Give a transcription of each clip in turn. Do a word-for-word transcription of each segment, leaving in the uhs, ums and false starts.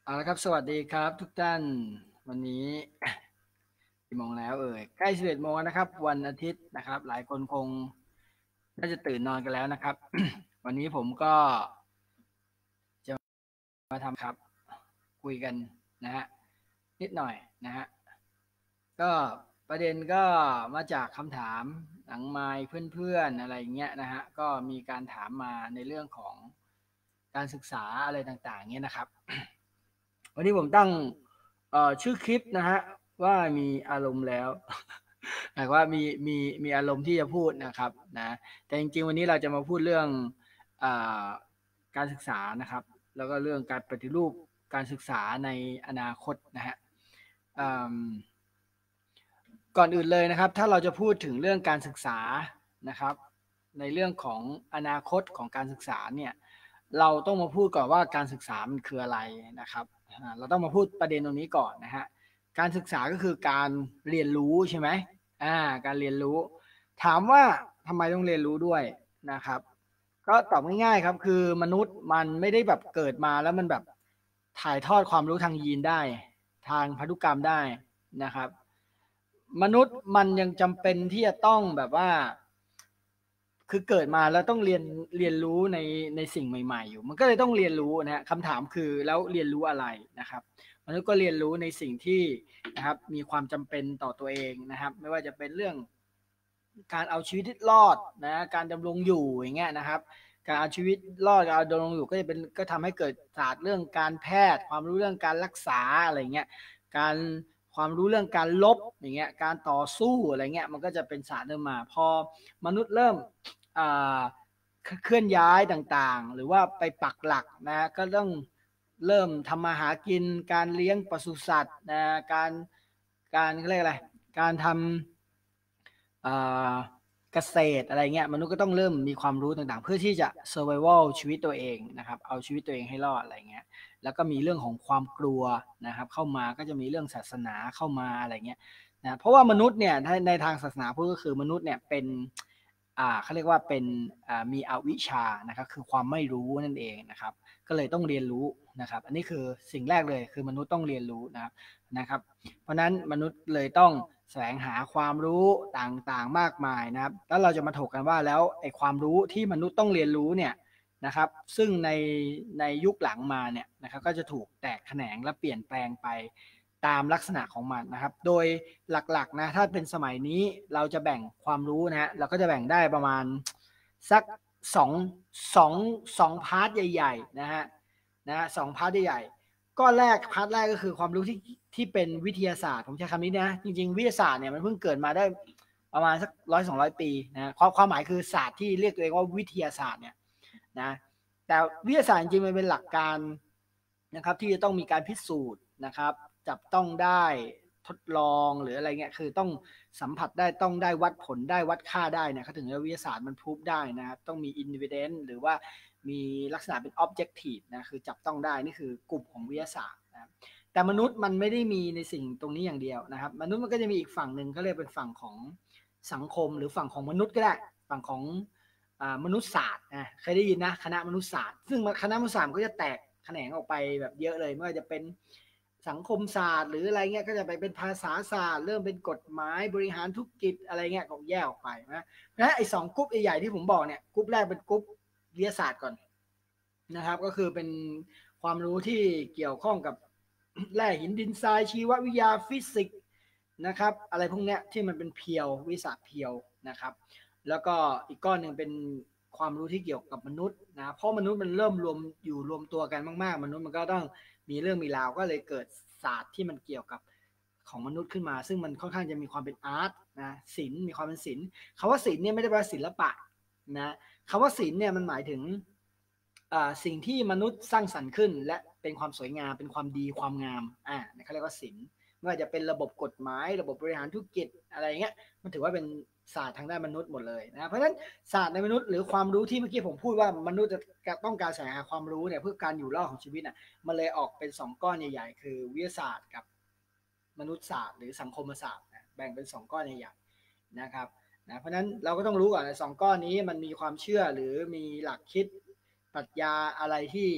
เอาละครับสวัสดีครับทุกท่านวันนี้กี่โมงแล้วเอ่ยใกล้สิบเอ็ดโมงนะครับวันอาทิตย์นะครับหลายคนคงน่าจะตื่นนอนกันแล้วนะครับ วันนี้ผมก็จะมาทำครับคุยกันนะฮะนิดหน่อยนะฮะก็ประเด็นก็มาจากคำถามหลังไมค์เพื่อนๆอะไรเงี้ยนะฮะก็มีการถามมาในเรื่องของการศึกษาอะไรต่างๆเงี้ยนะครับ วันนี้ผมตั้งเอ่อชื่อคลิปนะฮะว่ามีอารมณ์แล้วหมายว่ามีมีมีอารมณ์ที่จะพูดนะครับนะแต่จริงๆวันนี้เราจะมาพูดเรื่องอ่าการศึกษานะครับแล้วก็เรื่องการปฏิรูปการศึกษาในอนาคตนะฮะอืมก่อนอื่นเลยนะครับถ้าเราจะพูดถึงเรื่องการศึกษานะครับในเรื่องของอนาคตของการศึกษาเนี่ยเราต้องมาพูดก่อนว่าการศึกษามันคืออะไรนะครับ อ่าเราต้องมาพูดประเด็นตรงนี้ก่อนนะฮะการศึกษาก็คือการเรียนรู้ใช่ไหมอ่าการเรียนรู้ถามว่าทำไมต้องเรียนรู้ด้วยนะครับก็ตอบง่ายๆครับคือมนุษย์มันไม่ได้แบบเกิดมาแล้วมันแบบถ่ายทอดความรู้ทางยีนได้ทางพันธุกรรมได้นะครับมนุษย์มันยังจำเป็นที่จะต้องแบบว่าคือเกิดมาแล้วต้องเรียนเรียนรู้ในในสิ่งใหม่ๆอยู่มันก็เลยต้องเรียนรู้นะฮะคำถามคือแล้วเรียนรู้อะไรนะครับมนุษย์ก็เรียนรู้ในสิ่งที่นะครับมีความจำเป็นต่อตัวเองนะครับไม่ว่าจะเป็นเรื่องการเอาชีวิตรอดนะการดำรงอยู่อย่างเงี้ยนะครับการเอาชีวิตรอดการดำรงอยู่ก็จะเป็นก็ทำให้เกิดศาสตร์เรื่องการแพทย์ความรู้เรื่องการรักษาอะไรเงี้ยการความรู้เรื่องการลบอย่างเงี้ยการต่อสู้อะไรเงี้ยมันก็จะเป็นศาสตร์เริ่มมาพอมนุษย์เริ่มเคลื่อนย้ายต่างๆหรือว่าไปปักหลักนะก็ต้องเริ่มทำมาหากินการเลี้ยงปศุสัตว์นะการการเรียกอะไรการทำเกษตรอะไรเงี้ยมนุษย์ก็ต้องเริ่มมีความรู้ต่างๆเพื่อที่จะ survival ชีวิตตัวเองนะครับเอาชีวิตตัวเองให้รอดอะไรเงี้ยแล้วก็มีเรื่องของความกลัวนะครับเข้ามาก็จะมีเรื่องศาสนาเข้ามาอะไรเงี้ยนะเพราะว่ามนุษย์เนี่ยในทางศาสนาพูดก็คือมนุษย์เนี่ยเป็นอ่าเขาเรียกว่าเป็นอ่ามีอวิชชานะครับคือความไม่รู้นั่นเองนะครับก็เลยต้องเรียนรู้นะครับอันนี้คือสิ่งแรกเลยคือมนุษย์ต้องเรียนรู้นะครับนะครับเพราะนั้นมนุษย์เลยต้องแสวงหาความรู้ต่างๆมากมายนะครับแล้วเราจะมาถกกันว่าแล้วไอ้ความรู้ที่มนุษย์ต้องเรียนรู้เนี่ยนะครับซึ่งในในยุคหลังมาเนี่ยนะครับก็จะถูกแตกแขนงและเปลี่ยนแปลงไปตามลักษณะของมันนะครับโดยหลักๆนะถ้าเป็นสมัยนี้เราจะแบ่งความรู้นะฮะเราก็จะแบ่งได้ประมาณสักสองสองสองพาร์ทใหญ่ๆนะฮะนะสองพาร์ทใหญ่ๆก้อนแรกพาร์ทแรกก็คือความรู้ที่ที่เป็นวิทยาศาสตร์ผมใช้คำนี้นะจริงๆวิทยาศาสตร์เนี่ยมันเพิ่งเกิดมาได้ประมาณสักร้อยสองร้อยปีนะความความหมายคือศาสตร์ที่เรียกตัวเองว่าวิทยาศาสตร์เนี่ยนะแต่วิทยาศาสตร์จริงๆมันเป็นหลักการนะครับที่จะต้องมีการพิสูจน์นะครับจับต้องได้ทดลองหรืออะไรเงี้ยคือต้องสัมผัสได้ต้องได้วัดผลได้วัดค่าได้เนี่ยเขาถึงจะวิทยาศาสตร์มันพูฟได้นะครับต้องมี evidence หรือว่ามีลักษณะเป็น objective นะคือจับต้องได้นี่คือกลุ่มของวิทยาศาสตร์นะแต่มนุษย์มันไม่ได้มีในสิ่งตรงนี้อย่างเดียวนะครับมนุษย์มันก็จะมีอีกฝั่งหนึ่งเขาเรียกเป็นฝั่งของสังคมหรือฝั่งของมนุษย์ก็ได้ฝั่งของมนุษยศาสตร์นะเคยได้ยินนะคณะมนุษยศาสตร์ซึ่งคณะมนุษยศาสตร์ก็จะแตกแขนงออกไปแบบเยอะเลยไม่ว่าจะเป็นสังคมศาสตร์หรืออะไรเงี้ยก็จะไปเป็นภาษาศาสตร์เริ่มเป็นกฎหมายบริหารธุรกิจอะไรเงี้ยก็แยกออกไปนะนะไอ้สองกลุ่มใหญ่ๆที่ผมบอกเนี่ยกลุ่มแรกเป็นกลุ่มวิทยาศาสตร์ก่อนนะครับก็คือเป็นความรู้ที่เกี่ยวข้องกับแร่หินดินทรายชีววิทยาฟิสิกส์นะครับอะไรพวกเนี้ยที่มันเป็นเพียววิทยาศาสตร์เพียวนะครับแล้วก็อีกก้อนหนึ่งเป็นความรู้ที่เกี่ยวกับมนุษย์นะเพราะมนุษย์มันเริ่มรวมอยู่รวมตัวกันมากๆมนุษย์มันก็ต้องมีเรื่องมีราวก็เลยเกิดศาสตร์ที่มันเกี่ยวกับของมนุษย์ขึ้นมาซึ่งมันค่อนข้างจะมีความเป็นอาร์ตนะศิลป์มีความเป็นศิลป์คำว่าศิลป์เนี่ยไม่ได้แปลว่าศิลปะนะคำว่าศิลป์เนี่ยมันหมายถึงสิ่งที่มนุษย์สร้างสรรค์ขึ้นและเป็นความสวยงามเป็นความดีความงามอ่าเขาเรียกว่าศิลป์ไม่ว่าจะเป็นระบบกฎหมายระบบบริหารธุรกิจอะไรเงี้ยมันถือว่าเป็นศาสตร์ทางด้านมนุษย์หมดเลยนะเพราะฉะนั้นศาสตร์ในมนุษย์หรือความรู้ที่เมื่อกี้ผมพูดว่ามนุษย์จะต้องการแสวงหาความรู้เนี่ยเพื่อการอยู่รอดของชีวิตน่ะมันเลยออกเป็นสองก้อนใหญ่ๆคือวิทยาศาสตร์กับมนุษยศาสตร์หรือสังคมศาสตร์นะแบ่งเป็นสองก้อนใหญ่ๆนะครับนะเพราะฉะนั้นเราก็ต้องรู้ก่อนสองก้อนนี้มันมีความเชื่อหรือมีหลักคิดปรัชญาอะไรที่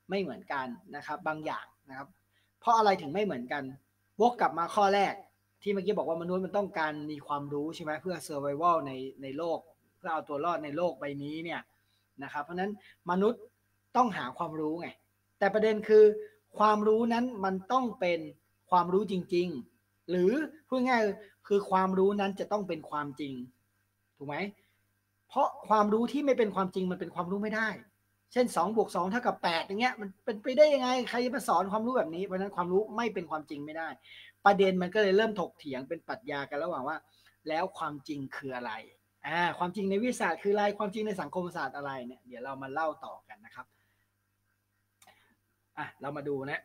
ไม่เหมือนกันนะครับบางอย่างนะครับเพราะอะไรถึงไม่เหมือนกันวกกลับมาข้อแรกที่เมื่อกี้บอกว่ามนุษย์มันต้องการมีความรู้ใช่ไหมเพื่อ survival ในในโลกเพื่อเอาตัวรอดในโลกใบนี้เนี่ยนะครับเพราะนั้นมนุษย์ต้องหาความรู้ไงแต่ประเด็นคือความรู้นั้นมันต้องเป็นความรู้จริงๆหรือพูดง่ายคือความรู้นั้นจะต้องเป็นความจริงถูกไหมเพราะความรู้ที่ไม่เป็นความจริงมันเป็นความรู้ไม่ได้เช่นสองบวกสองเท่ากับแปดอย่างเงี้ยมันเป็นไปได้ยังไงใครจะมาสอนความรู้แบบนี้เพราะนั้นความรู้ไม่เป็นความจริงไม่ได้ประเด็นมันก็เลยเริ่มถกเถียงเป็นปรัชญากันระหว่างว่าแล้วความจริงคืออะไรอ่าความจริงในวิทยาศาสตร์คืออะไรความจริงในสังคมศาสตร์อะไรเนี่ยเดี๋ยวเรามาเล่าต่อกันนะครับอ่ะเรามาดูนะ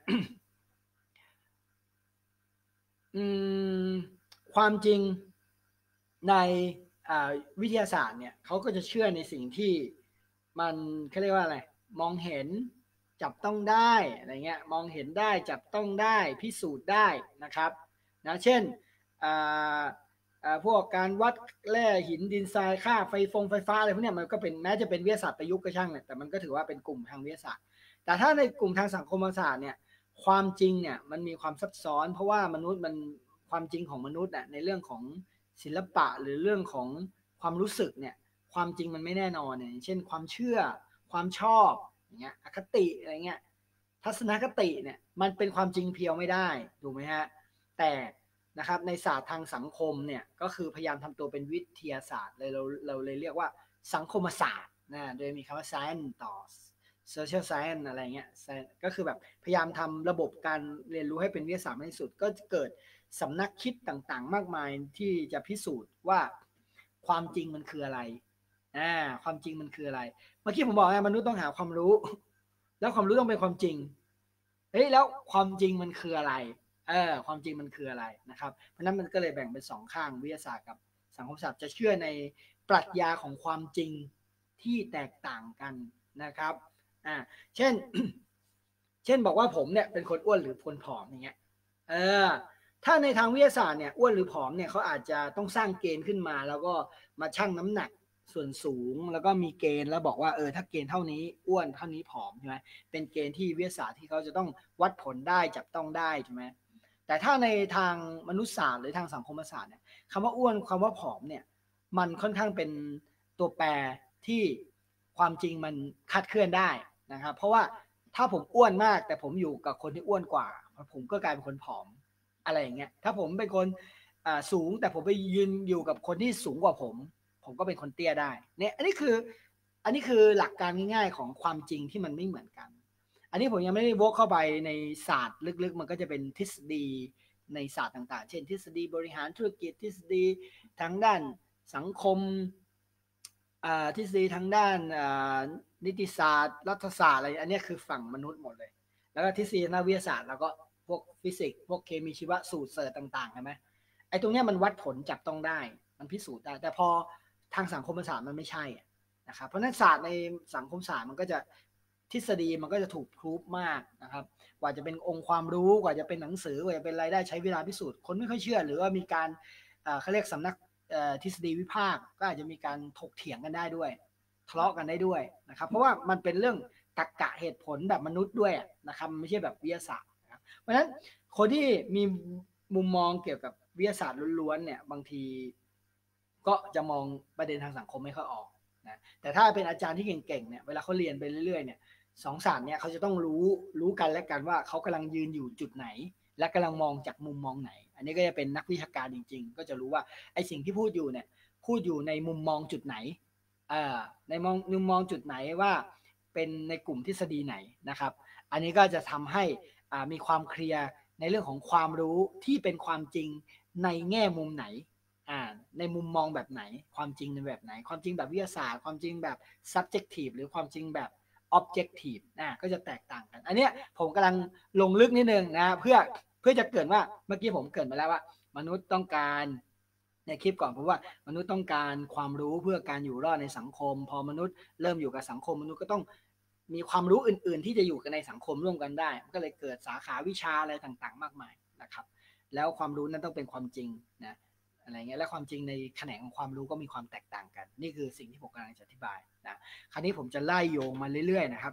อืมความจริงในวิทยาศาสตร์เนี่ยเขาก็จะเชื่อในสิ่งที่มันเขาเรียกว่าอะไรมองเห็นจับต้องได้อะไรเงี้ยมองเห็นได้จับต้องได้พิสูจน์ได้นะครับนะเช่นพวกการวัดแร่หินดินทรายค่าไฟฟงไฟฟ้าอะไรพวกนี้มันก็เป็นแม้จะเป็นวิทยาศาสตร์ประยุกต์ก็ช่างเนี่ยแต่มันก็ถือว่าเป็นกลุ่มทางวิทยาศาสตร์แต่ถ้าในกลุ่มทางสังคมศาสตร์เนี่ยความจริงเนี่ยมันมีความซับซ้อนเพราะว่ามนุษย์มันความจริงของมนุษย์อ่ะในเรื่องของศิลปะหรือเรื่องของความรู้สึกเนี่ยความจริงมันไม่แน่นอนเนี่ยเช่นความเชื่อความชอบอย่างเงี้ยอคติอะไรเงี้ยทัศนคติเนี่ยมันเป็นความจริงเพียวไม่ได้ถูกไหมฮะแต่นะครับในศาสตร์ทางสังคมเนี่ยก็คือพยายามทำตัวเป็นวิทยาศาสตร์เลยเราเราเลยเรียกว่าสังคมศาสตร์นะโดยมีคำว่า science ต่อ social science อะไรเงี้ยก็คือแบบพยายามทำระบบการเรียนรู้ให้เป็นวิทยาศาสตร์มากที่สุดก็เกิดสำนักคิดต่างๆมากมายที่จะพิสูจน์ว่าความจริงมันคืออะไรอ่าความจริงมันคืออะไรเมื่อกี้ผมบอกไงมนุษย์ต้องหาความรู้แล้วความรู้ต้องเป็นความจริงเฮ้ยแล้วความจริงมันคืออะไรเออความจริงมันคืออะไรนะครับเพราะนั้นมันก็เลยแบ่งเป็นสองข้างวิทยาศาสตร์กับสังคมศาสตร์จะเชื่อในปรัชญาของความจริงที่แตกต่างกันนะครับอ่าเช่นเช่นบอกว่าผมเนี่ยเป็นคนอ้วนหรือคนผอมอย่างเงี้ยเออถ้าในทางวิทยาศาสตร์เนี่ยอ้วนหรือผอมเนี่ยเขาอาจจะต้องสร้างเกณฑ์ขึ้นมาแล้วก็มาชั่งน้ำหนักส่วนสูงแล้วก็มีเกณฑ์แล้วบอกว่าเออถ้าเกณฑ์เท่านี้อ้วนเท่านี้ผอมใช่ไหมเป็นเกณฑ์ที่วิทยาศาสตร์ที่เขาจะต้องวัดผลได้จับต้องได้ใช่ไหมแต่ถ้าในทางมนุษยศาสตร์หรือทางสังคมศาสตร์เนี่ยคำว่าอ้วนคำว่าผอมเนี่ยมันค่อนข้างเป็นตัวแปรที่ความจริงมันคาดเคลื่อนได้นะครับเพราะว่าถ้าผมอ้วนมากแต่ผมอยู่กับคนที่อ้วนกว่าผมก็กลายเป็นคนผอมอะไรอย่างเงี้ยถ้าผมเป็นคนสูงแต่ผมไปยืนอยู่กับคนที่สูงกว่าผมผมก็เป็นคนเตี้ยได้เนี่ยอันนี้คืออันนี้คือหลักการง่ายๆของความจริงที่มันไม่เหมือนกันอันนี้ผมยังไม่ได้วกเข้าไปในศาสตร์ลึกๆมันก็จะเป็นทฤษฎีในศาสตร์ต่างๆเช่นทฤษฎีบริหารธุรกิจทฤษฎีทางด้านสังคมทฤษฎีทางด้านนิติศาสตร์รัฐศาสตร์อะไรอันนี้คือฝั่งมนุษย์หมดเลยแล้วก็ทฤษฎีทางวิทยาศาสตร์แล้วก็พวกฟิสิกส์พวกเคมีชีวะสูตรเสิร์ชต่างๆใช่ไหมไอ้ตรงนี้มันวัดผลจับต้องได้มันพิสูจน์ได้แต่พอทางสังคมศาสตร์มันไม่ใช่นะครับเพราะนั้นศาสตร์ในสังคมศาสตร์มันก็จะทฤษฎีมันก็จะถูกพิสูจน์มากนะครับกว่าจะเป็นองค์ความรู้กว่าจะเป็นหนังสือกว่าจะเป็นรายได้ใช้เวลาพิสูจน์คนไม่ค่อยเชื่อหรือว่ามีการเขาเรียกสำนักทฤษฎีวิพากษ์ก็อาจจะมีการถกเถียงกันได้ด้วยทะเลาะกันได้ด้วยนะครับเพราะว่ามันเป็นเรื่องตรรกะเหตุผลแบบมนุษย์ด้วยนะครับไม่ใช่แบบวิทยาศาสตร์เพราะฉะนั้นคนที่มีมุมมองเกี่ยวกับวิทยาศาสตร์ล้วนๆเนี่ยบางทีก็จะมองประเด็นทางสังคมไม่ค่อยออกนะแต่ถ้าเป็นอาจารย์ที่เก่งๆเนี่ยเวลาเขาเรียนไปเรื่อยๆเนี่ยสองศาสตร์เนี่ยเขาจะต้องรู้รู้กันและกันว่าเขากำลังยืนอยู่จุดไหนและกำลังมองจากมุมมองไหนอันนี้ก็จะเป็นนักวิชาการจริงๆก็จะรู้ว่าไอ้สิ่งที่พูดอยู่เนี่ยพูดอยู่ในมุมมองจุดไหนอ่าในมองมุมมองจุดไหนว่าเป็นในกลุ่มทฤษฎีไหนนะครับอันนี้ก็จะทำให้อ่ามีความเคลียร์ในเรื่องของความรู้ที่เป็นความจริงในแง่มุมไหนอ่าในมุมมองแบบไหนความจริงในแบบไหนความจริงแบบวิทยาศาสตร์ความจริงแบบ subjective หรือความจริงแบบ objective อ่าก็จะแตกต่างกันอันเนี้ยผมกำลังลงลึกนิดนึงนะเพื่อเพื่อจะเกิดว่าเมื่อกี้ผมเกิดมาแล้วว่ามนุษย์ต้องการในคลิปก่อนเพราะว่ามนุษย์ต้องการความรู้เพื่อการอยู่รอดในสังคมพอมนุษย์เริ่มอยู่กับสังคมมนุษย์ก็ต้องมีความรู้อื่นๆที่จะอยู่กันในสังคมร่วมกันได้ก็เลยเกิดสาขาวิชาอะไรต่างๆมากมายนะครับแล้วความรู้นั้นต้องเป็นความจริงนะอะไรเงี้ยและความจริงในแขนงของความรู้ก็มีความแตกต่างกันนี่คือสิ่งที่ผมกำลังจะอธิบายนะคราวนี้ผมจะไล่โยงมาเรื่อยๆนะครับ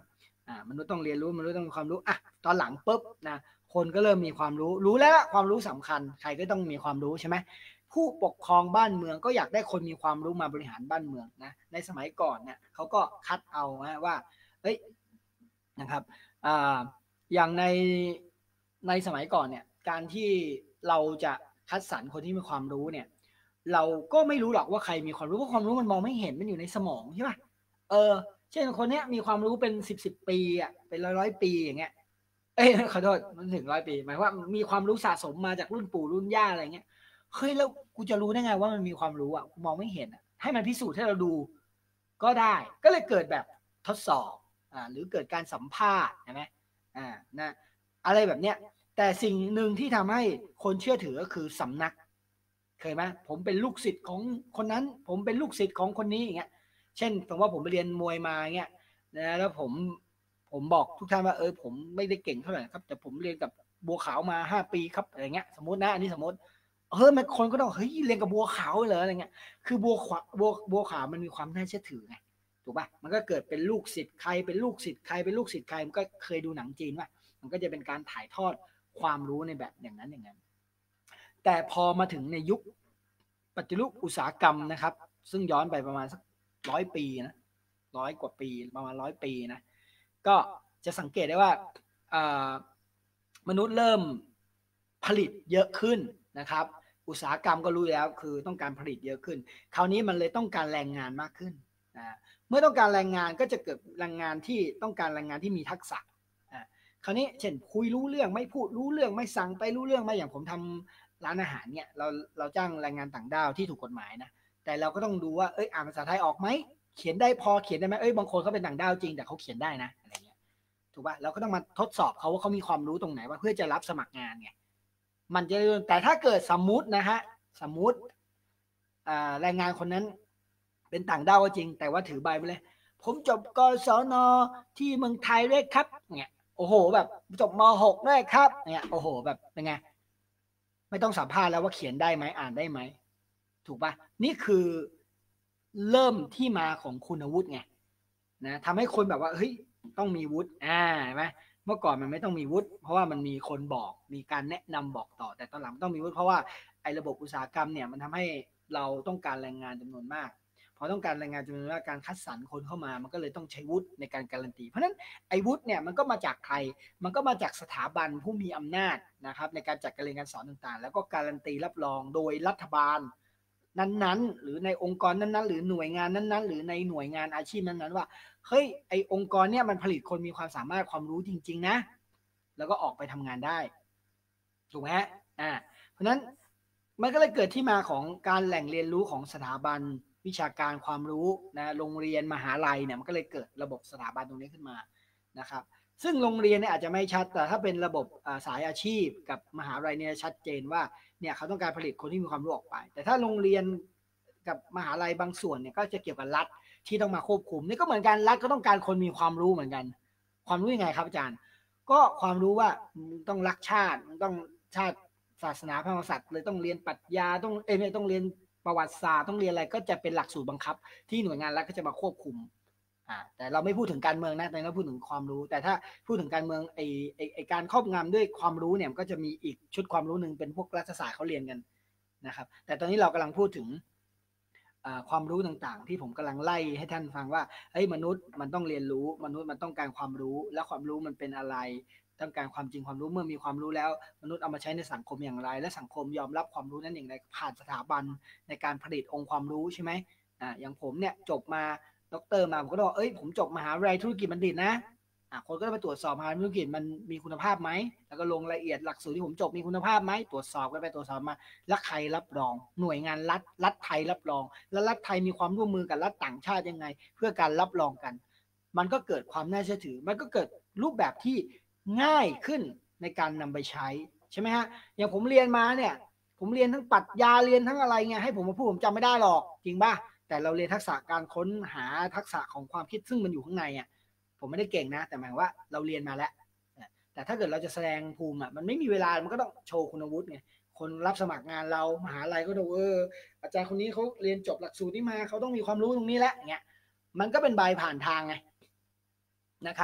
อ่ามนุษย์ต้องเรียนรู้มนุษย์ต้องมีความรู้อ่ะตอนหลังปุ๊บนะคนก็เริ่มมีความรู้รู้แล้วความรู้สำคัญใครก็ต้องมีความรู้ใช่ไหมผู้ปกครองบ้านเมืองก็อยากได้คนมีความรู้มาบริหารบ้านเมืองนะในสมัยก่อนเนี่ยเขาก็คัดเอานะว่าเอ้ยนะครับอ่าอย่างในในสมัยก่อนเนี่ยการที่เราจะคัดสรรคนที่มีความรู้เนี่ยเราก็ไม่รู้หรอกว่าใครมีความรู้เพราะความรู้มันมองไม่เห็นมันอยู่ในสมองใช่ป่ะเออเช่นคนนี้มีความรู้เป็นสิบสิบปีอ่ะเป็นร้อยร้อยปีอย่างเงี้ยเอ้ยขอโทษมันถึงร้อยปีหมายว่ามีความรู้สะสมมาจากรุ่นปู่รุ่นย่าอะไรเงี้ยเฮ้ยแล้วกูจะรู้ได้ไงว่ามันมีความรู้อ่ะกูมองไม่เห็นอ่ะให้มันพิสูจน์ให้เราดูก็ได้ก็เลยเกิดแบบทดสอบอ่าหรือเกิดการสัมภาษณ์ใช่ไหมอ่านะอะไรแบบเนี้ยแต่สิ่งหนึ่งที่ทำให้คนเชื่อถือก็คือสำนักเคยไหมผมเป็นลูกศิษย์ของคนนั้นผมเป็นลูกศิษย์ของคนนี้อย่างเงี้ยเช่นสมมติว่าผมไปเรียนมวยมาเงี้ยนะแล้วผมผมบอกทุกท่านว่าเออผมไม่ได้เก่งเท่าไหร่ครับแต่ผมเรียนกับบัวขาวมาห้าปีครับอะไรเงี้ยสมมตินะอันนี้สมมติเฮ้ยมันคนก็ต้องเฮ้ยเรียนกับบัวขาวเหรออะไรเงี้ยคือบัวขาวบัวบัวขาวมันมีความน่าเชื่อถือไงถูกป่ะมันก็เกิดเป็นลูกศิษย์ใครเป็นลูกศิษย์ใครเป็นลูกศิษย์ใครมันก็เคยดูหนังจีนว่ามันก็จะเป็นการถ่ายทอดความรู้ในแบบอย่างนั้นอย่างนั้นแต่พอมาถึงในยุคปฏิรูปอุตสาหกรรมนะครับซึ่งย้อนไปประมาณสักร้อยปีนะร้อยกว่าปีประมาณร้อยปีนะก็จะสังเกตได้ว่ามนุษย์เริ่มผลิตเยอะขึ้นนะครับอุตสาหกรรมก็รู้แล้วคือต้องการผลิตเยอะขึ้นคราวนี้มันเลยต้องการแรงงานมากขึ้นนะเมื่อต้องการแรงงานก็จะเกิดแรงงานที่ต้องการแรงงานที่มีทักษะคราวนี้เช่นคุยรู้เรื่องไม่พูดรู้เรื่องไม่สั่งไปรู้เรื่องไม่อย่างผมทำร้านอาหารเนี่ยเราเราจ้างแรงงานต่างด้าวที่ถูกกฎหมายนะแต่เราก็ต้องดูว่าเอ้ยอ่านภาษาไทยออกไหมเขียนได้พอเขียนได้ไหมเอ้ยบางคนเขาเป็นต่างด้าวจริงแต่เขาเขียนได้นะอะไรเงี้ยถูกป่ะเราก็ต้องมาทดสอบเขาว่าเขามีความรู้ตรงไหนว่าเพื่อจะรับสมัครงานไงมันจะแต่ถ้าเกิดสมมุตินะฮะสมมุติแรงงานคนนั้นเป็นต่างด้าวก็จริงแต่ว่าถือใบไปเลยผมจบกศนที่เมืองไทยด้วยครับเนี่ยโอ้โหแบบจบม หกด้วยครับเนี่ยโอ้โหแบบเป็นไงไม่ต้องสัมภาษณ์แล้วว่าเขียนได้ไหมอ่านได้ไหมถูกป่ะนี่คือเริ่มที่มาของคุณวุฒิไงนะทำให้คนแบบว่าเฮ้ยต้องมีวุฒิอ่าใช่ไหมเมื่อก่อนมันไม่ต้องมีวุฒิเพราะว่ามันมีคนบอกมีการแนะนำบอกต่อแต่ตอนหลังต้องมีวุฒิเพราะว่าไอ้ระบบอุตสาหกรรมเนี่ยมันทำให้เราต้องการแรงงานจำนวนมากพอต้องการแรงงานจำนวนมากการคัดสรรคนเข้ามามันก็เลยต้องใช้วุฒิในการการันตีเพราะฉะนั้นไอ้วุฒิเนี่ยมันก็มาจากใครมันก็มาจากสถาบันผู้มีอำนาจนะครับในการจัดการเรียนการสอนต่างๆแล้วก็การันตีรับรองโดยรัฐบาลนั้นๆหรือในองค์กรนั้นๆหรือหน่วยงานนั้นๆหรือในหน่วยงานอาชีพนั้นๆว่าเฮ้ยไอองค์กรเนี่ยมันผลิตคนมีความสามารถความรู้จริงๆนะแล้วก็ออกไปทำงานได้ถูกไหมฮะอ่าเพราะนั้นมันก็เลยเกิดที่มาของการแหล่งเรียนรู้ของสถาบันวิชาการความรู้นะโรงเรียนมหาลัยเนี่ยมันก็เลยเกิดระบบสถาบันตรงนี้ขึ้นมานะครับซึ่งโรงเรียนเนี่ยอาจจะไม่ชัดแต่ถ้าเป็นระบบสายอาชีพกับมหาลัยเนี่ยชัดเจนว่าเนี่ยเขาต้องการผลิตคนที่มีความรู้ออกไปแต่ถ้าโรงเรียนกับมหาลัยบางส่วนเนี่ยก็จะเกี่ยวกับรัฐที่ต้องมาควบคุมนี่ก็เหมือนกันรัฐก็ต้องการคนมีความรู้เหมือนกันความรู้ยังไงครับอาจารย์ก็ความรู้ว่าต้องรักชาติต้องชาติศาสนาพระมหากษัตริย์เลยต้องเรียนปรัชญาต้องเอ้ยต้องเรียนประวัติศาสตร์ต้องเรียนอะไรก็จะเป็นหลักสูตรบังคับที่หน่วยงานรัฐก็จะมาควบคุมอ่าแต่เราไม่พูดถึงการเมืองนะแต่เราพูดถึงความรู้แต่ถ้าพูดถึงการเมืองไอไอไอการครอบงำด้วยความรู้เนี่ยก็จะมีอีกชุดความรู้หนึ่งเป็นพวกรัฐศาสตร์เขาเรียนกันนะครับแต่ตอนนี้เรากำลังพูดถึงความรู้ต่างๆที่ผมกำลังไล่ให้ท่านฟังว่าเฮ้ยมนุษย์มันต้องเรียนรู้มนุษย์มันต้องการความรู้แล้วความรู้มันเป็นอะไรต้องการความจริงความรู้เมื่อมีความรู้แล้วมนุษย์เอามาใช้ในสังคมอย่างไรและสังคมยอมรับความรู้นั้นอย่างไรผ่านสถาบันในการผลิตองค์ความรู้ใช่ไหมอ่าอย่างผมเนี่ยจบมาด็อกเตอร์มาผมก็บอกเอ้ยผมจบมหาวิทยาลัยธุรกิจบัณฑิตนะอ่าคนก็ไปตรวจสอบมหาวิทยาลัยธุรกิจมันมีคุณภาพไหมแล้วก็ลงรายละเอียดหลักสูตรที่ผมจบมีคุณภาพไหมตรวจสอบกันไปตรวจสอบมาแล้วใครรับรองหน่วยงานรัฐรัฐไทยรับรองแล้วรัฐไทยมีความร่วมมือกับรัฐต่างชาติยังไงเพื่อการรับรองกันมันก็เกิดความน่าเชื่อถือมันก็เกิดรูปแบบที่ง่ายขึ้นในการนำไปใช้ใช่ไหมฮะอย่างผมเรียนมาเนี่ยผมเรียนทั้งปรัชญาเรียนทั้งอะไรเงี้ยให้ผมมาพูดผมจำไม่ได้หรอกจริงป่ะแต่เราเรียนทักษะการค้นหาทักษะของความคิดซึ่งมันอยู่ข้างในอ่ะผมไม่ได้เก่งนะแต่หมายว่าเราเรียนมาแล้วแต่ถ้าเกิดเราจะแสดงภูมิอ่ะมันไม่มีเวลามันก็ต้องโชว์คุณวุฒิไงคนรับสมัครงานเรามหาลัยก็ดูเอออาจารย์คนนี้เขาเรียนจบหลักสูตรนี้มาเขาต้องมีความรู้ตรงนี้แล้วเงี้ยมันก็เป็นใบผ่านทางไงนะครับ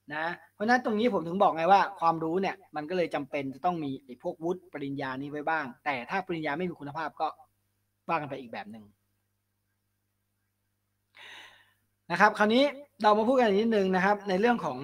นะเพราะฉะนั้นตรงนี้ผมถึงบอกไงว่าความรู้เนี่ยมันก็เลยจำเป็นจะต้องมีไอ้พวกวุฒิปริญญานี้ไว้บ้างแต่ถ้าปริญญาไม่มีคุณภาพก็ว่ากันไปอีกแบบหนึ่งนะครับคราวนี้เรามาพูดกันอีกนิดนึงนะครับในเรื่องของ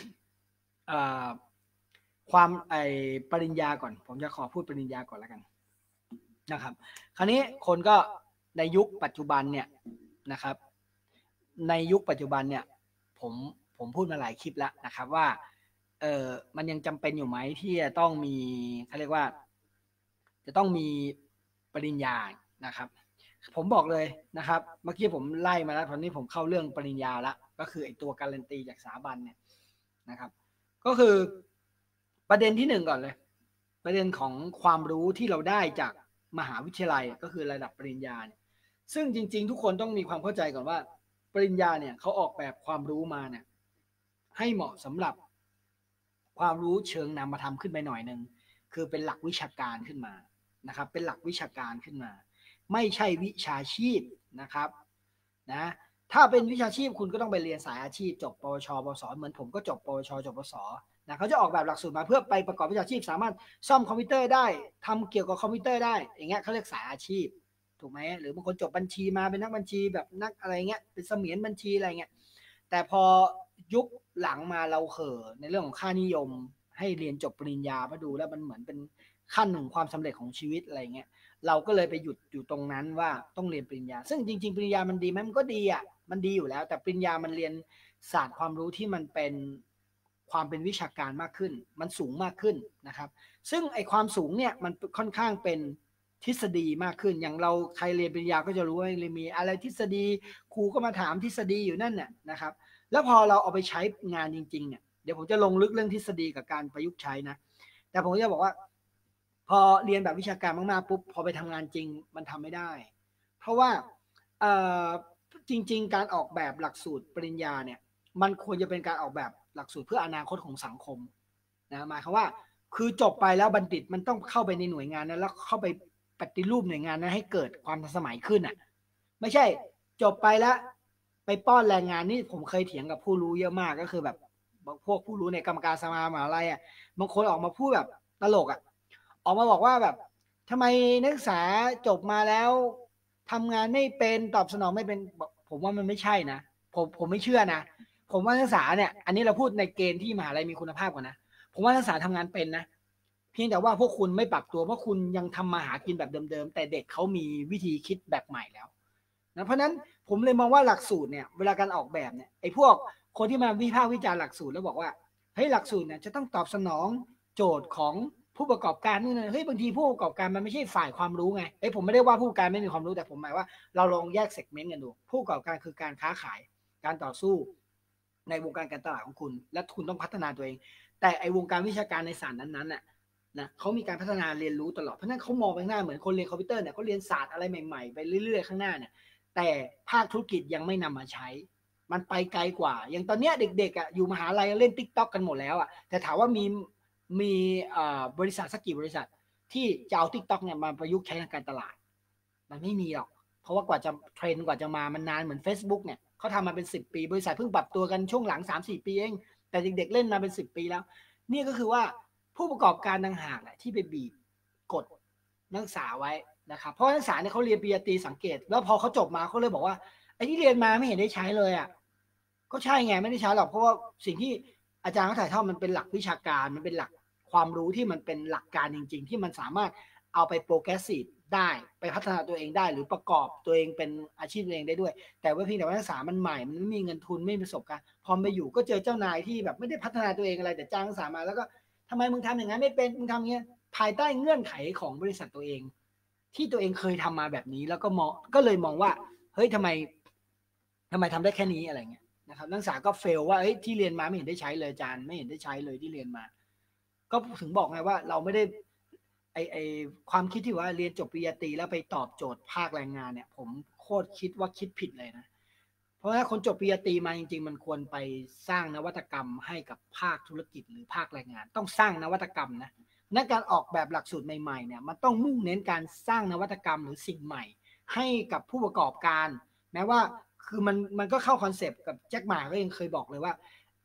ความไอปริญญาก่อนผมจะขอพูดปริญญาก่อนแล้วกันนะครับคราวนี้คนก็ในยุคปัจจุบันเนี่ยนะครับในยุคปัจจุบันเนี่ยผมผมพูดมาหลายคลิปแล้วนะครับว่าเออมันยังจำเป็นอยู่ไหมที่จะต้องมีเขาเรียกว่าจะต้องมีปริญญานะครับผมบอกเลยนะครับเมื่อกี้ผมไล่มาแล้วตอนนี้ผมเข้าเรื่องปริญญาแล้วก็คือไอ้ตัวการันตีจากสถาบันเนี่ยนะครับก็คือประเด็นที่หนึ่งก่อนเลยประเด็นของความรู้ที่เราได้จากมหาวิทยาลัยก็คือระดับปริญญาเนี่ยซึ่งจริงๆทุกคนต้องมีความเข้าใจก่อนว่าปริญญาเนี่ยเขาออกแบบความรู้มาเนี่ยให้เหมาะสำหรับความรู้เชิงนามธรรมขึ้นไปหน่อยนึงคือเป็นหลักวิชาการขึ้นมานะครับเป็นหลักวิชาการขึ้นมาไม่ใช่วิชาชีพนะครับนะถ้าเป็นวิชาชีพคุณก็ต้องไปเรียนสายอาชีพจบปวชปวสเหมือนผมก็จบปวชจบปวสนะเขาจะออกแบบหลักสูตรมาเพื่อไปประกอบวิชาชีพสามารถซ่อมคอมพิวเตอร์ได้ทำเกี่ยวกับคอมพิวเตอร์ได้อย่างเงี้ยเขาเรียกสายอาชีพถูกไหมหรือบางคนจบบัญชีมาเป็นนักบัญชีแบบนักอะไรเงี้ยเป็นเสมียนบัญชีอะไรเงี้ยแต่พอยุคหลังมาเราเห่อในเรื่องของค่านิยมให้เรียนจบปริญญามาดูแล้วมันเหมือนเป็นขั้นหนึ่งความสำเร็จของชีวิตอะไรเงี้ยเราก็เลยไปหยุดอยู่ตรงนั้นว่าต้องเรียนปริญญาซึ่งจริงๆปริญญามันดีไหมมันก็ดีอ่ะมันดีอยู่แล้วแต่ปริญญามันเรียนศาสตร์ความรู้ที่มันเป็นความเป็นวิชาการมากขึ้นมันสูงมากขึ้นนะครับซึ่งไอความสูงเนี่ยมันค่อนข้างเป็นทฤษฎีมากขึ้นอย่างเราใครเรียนปริญญาก็จะรู้ว่ามีอะไรทฤษฎีครูก็มาถามทฤษฎีอยู่นั่นน่ะนะครับแล้วพอเราเอาไปใช้งานจริงๆเนี่ยเดี๋ยวผมจะลงลึกเรื่องทฤษฎีกับการประยุกต์ใช้นะแต่ผมจะบอกว่าพอเรียนแบบวิชาการมากๆปุ๊บพอไปทำงานจริงมันทำไม่ได้เพราะว่าจริงๆการออกแบบหลักสูตรปริญญาเนี่ยมันควรจะเป็นการออกแบบหลักสูตรเพื่ออนาคตของสังคมนะหมายความว่าคือจบไปแล้วบัณฑิตมันต้องเข้าไปในหน่วยงานนั้นแล้วเข้าไปปฏิรูปหน่วยงานนั้นให้เกิดความทันสมัยขึ้นอ่ะไม่ใช่จบไปแล้วไปป้อนแรงงานนี่ผมเคยเถียงกับผู้รู้เยอะมากก็คือแบบพวกผู้รู้ในกรรมการสภามหาวิทยาลัยอ่ะบางคนออกมาพูดแบบตลกอ่ะออกมาบอกว่าแบบทำไมนักศึกษาจบมาแล้วทำงานไม่เป็นตอบสนองไม่เป็นผมว่ามันไม่ใช่นะผมผมไม่เชื่อนะผมว่านักศึกษาเนี่ยอันนี้เราพูดในเกณฑ์ที่มหาลัยมีคุณภาพกว่านะผมว่านักศึกษาทำงานเป็นนะเพียงแต่ว่าพวกคุณไม่ปรับตัวเพราะคุณยังทำมาหากินแบบเดิมๆแต่เด็กเขามีวิธีคิดแบบใหม่แล้วนะเพราะนั้นผมเลยมองว่าหลักสูตรเนี่ยเวลาการออกแบบเนี่ยไอ้พวกคนที่มาวิพากษ์วิจารณ์หลักสูตรแล้วบอกว่าเฮ้ยหลักสูตรเนี่ยจะต้องตอบสนองโจทย์ของผู้ประกอบการนู่นนะเฮ้ยบางทีผู้ประกอบการมันไม่ใช่ฝ่ายความรู้ไงเอ้ยผมไม่ได้ว่าผู้ประกอบการไม่มีความรู้แต่ผมหมายว่าเราลองแยกเซกเมนต์กันดูผู้ประกอบการคือการค้าขายการต่อสู้ในวงการการตลาดของคุณและคุณต้องพัฒนาตัวเองแต่ไอ้วงการวิชาการในศาสตร์นั้นๆน่ะนะเขามีการพัฒนาเรียนรู้ตลอดเพราะนั้นเขามองไปข้างหน้าเหมือนคนเรียนคอมพิวเตอร์เนี่ยเขาเรียนศาสตร์อะไรใหม่ๆไปเรื่อยๆข้างหน้าเนี่ยแต่ภาคธุรกิจยังไม่นำมาใช้มันไปไกลกว่าอย่างตอนเนี้ยเด็กๆอ่ะอยู่มหาลัยเล่น TikTok กันหมดแล้วอ่ะแต่ถามว่ามีมีบริษัทสักกี่บริษัทที่จะเอา TikTok เนี่ยมาประยุกต์ใช้ในการตลาดมันไม่มีหรอกเพราะว่ากว่าจะเทรนด์กว่าจะมามันนานเหมือน Facebook เนี่ยเขาทำมาเป็นสิบปีบริษัทเพิ่งปรับตัวกันช่วงหลัง สามสี่ ปีเองแต่เด็กๆเล่นมาเป็นสิบปีแล้วนี่ก็คือว่าผู้ประกอบการต่างหากแหละที่ไปบีบกดนักศึกษาไว้นะครับเพราะนักศึกษาเนี่ยเขาเรียนปริญญาตรีสังเกตแล้วพอเขาจบมาเขาเลยบอกว่าไอ้ที่เรียนมาไม่เห็นได้ใช้เลยอ่ะก็ใช่ไงไม่ได้ใช้หรอกเพราะว่าสิ่งที่อาจารย์เขาถ่ายทอดมันเป็นหลักวิชาการมันเป็นหลักความรู้ที่มันเป็นหลักการจริงๆที่มันสามารถเอาไปโปรแกรสซีฟได้ไปพัฒนาตัวเองได้หรือประกอบตัวเองเป็นอาชีพตัวเองได้ด้วยแต่ว่าเพียงแต่ว่านักศึกษามันใหม่มันไม่มีเงินทุนไม่มีประสบการณ์พอไปอยู่ก็เจอเจ้านายที่แบบไม่ได้พัฒนาตัวเองอะไรแต่จ้างนักศึกษามาแล้วก็ทำไมมึงทำอย่างนั้นไม่เป็นมึงทำอย่างเงี้ยภายใต้เงื่อนไขของบริษัทตัวเองที่ตัวเองเคยทำมาแบบนี้แล้วก็มองก็เลยมองว่าเฮ้ยทำไมทำไมทำได้แค่นี้อะไรเงี้ยนะครับนักศึกษาก็เฟลว่าเฮ้ยที่เรียนมาไม่เห็นได้ใช้เลยอาจารย์ไม่เห็นได้ใช้เลยที่เรียนมาก็ถึงบอกไงว่าเราไม่ได้ไอไอความคิดที่ว่าเรียนจบปริญญาตรีแล้วไปตอบโจทย์ภาคแรงงานเนี่ยผมโคตรคิดว่าคิดผิดเลยนะเพราะถ้าคนจบปริญญาตรีมาจริงๆมันควรไปสร้างนวัตกรรมให้กับภาคธุรกิจหรือภาคแรงงานต้องสร้างนวัตกรรมนะในการออกแบบหลักสูตรใหม่ๆเนี่ยมันต้องมุ่งเน้นการสร้างนวัตกรรมหรือสิ่งใหม่ให้กับผู้ประกอบการแม้ว่าคือมันมันก็เข้าคอนเซปต์กับแจ็คหม่าก็ยังเคยบอกเลยว่า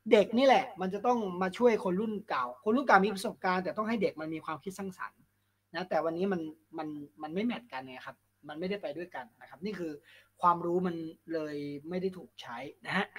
เด็กนี่แหละมันจะต้องมาช่วยคนรุ่นเก่าคนรุ่นเก่ามีประสบการณ์แต่ต้องให้เด็กมันมีความคิดสร้างสรรค์นะแต่วันนี้มันมันมันไม่แมทกันเนี่ยครับมันไม่ได้ไปด้วยกันนะครับนี่คือความรู้มันเลยไม่ได้ถูกใช้นะฮะ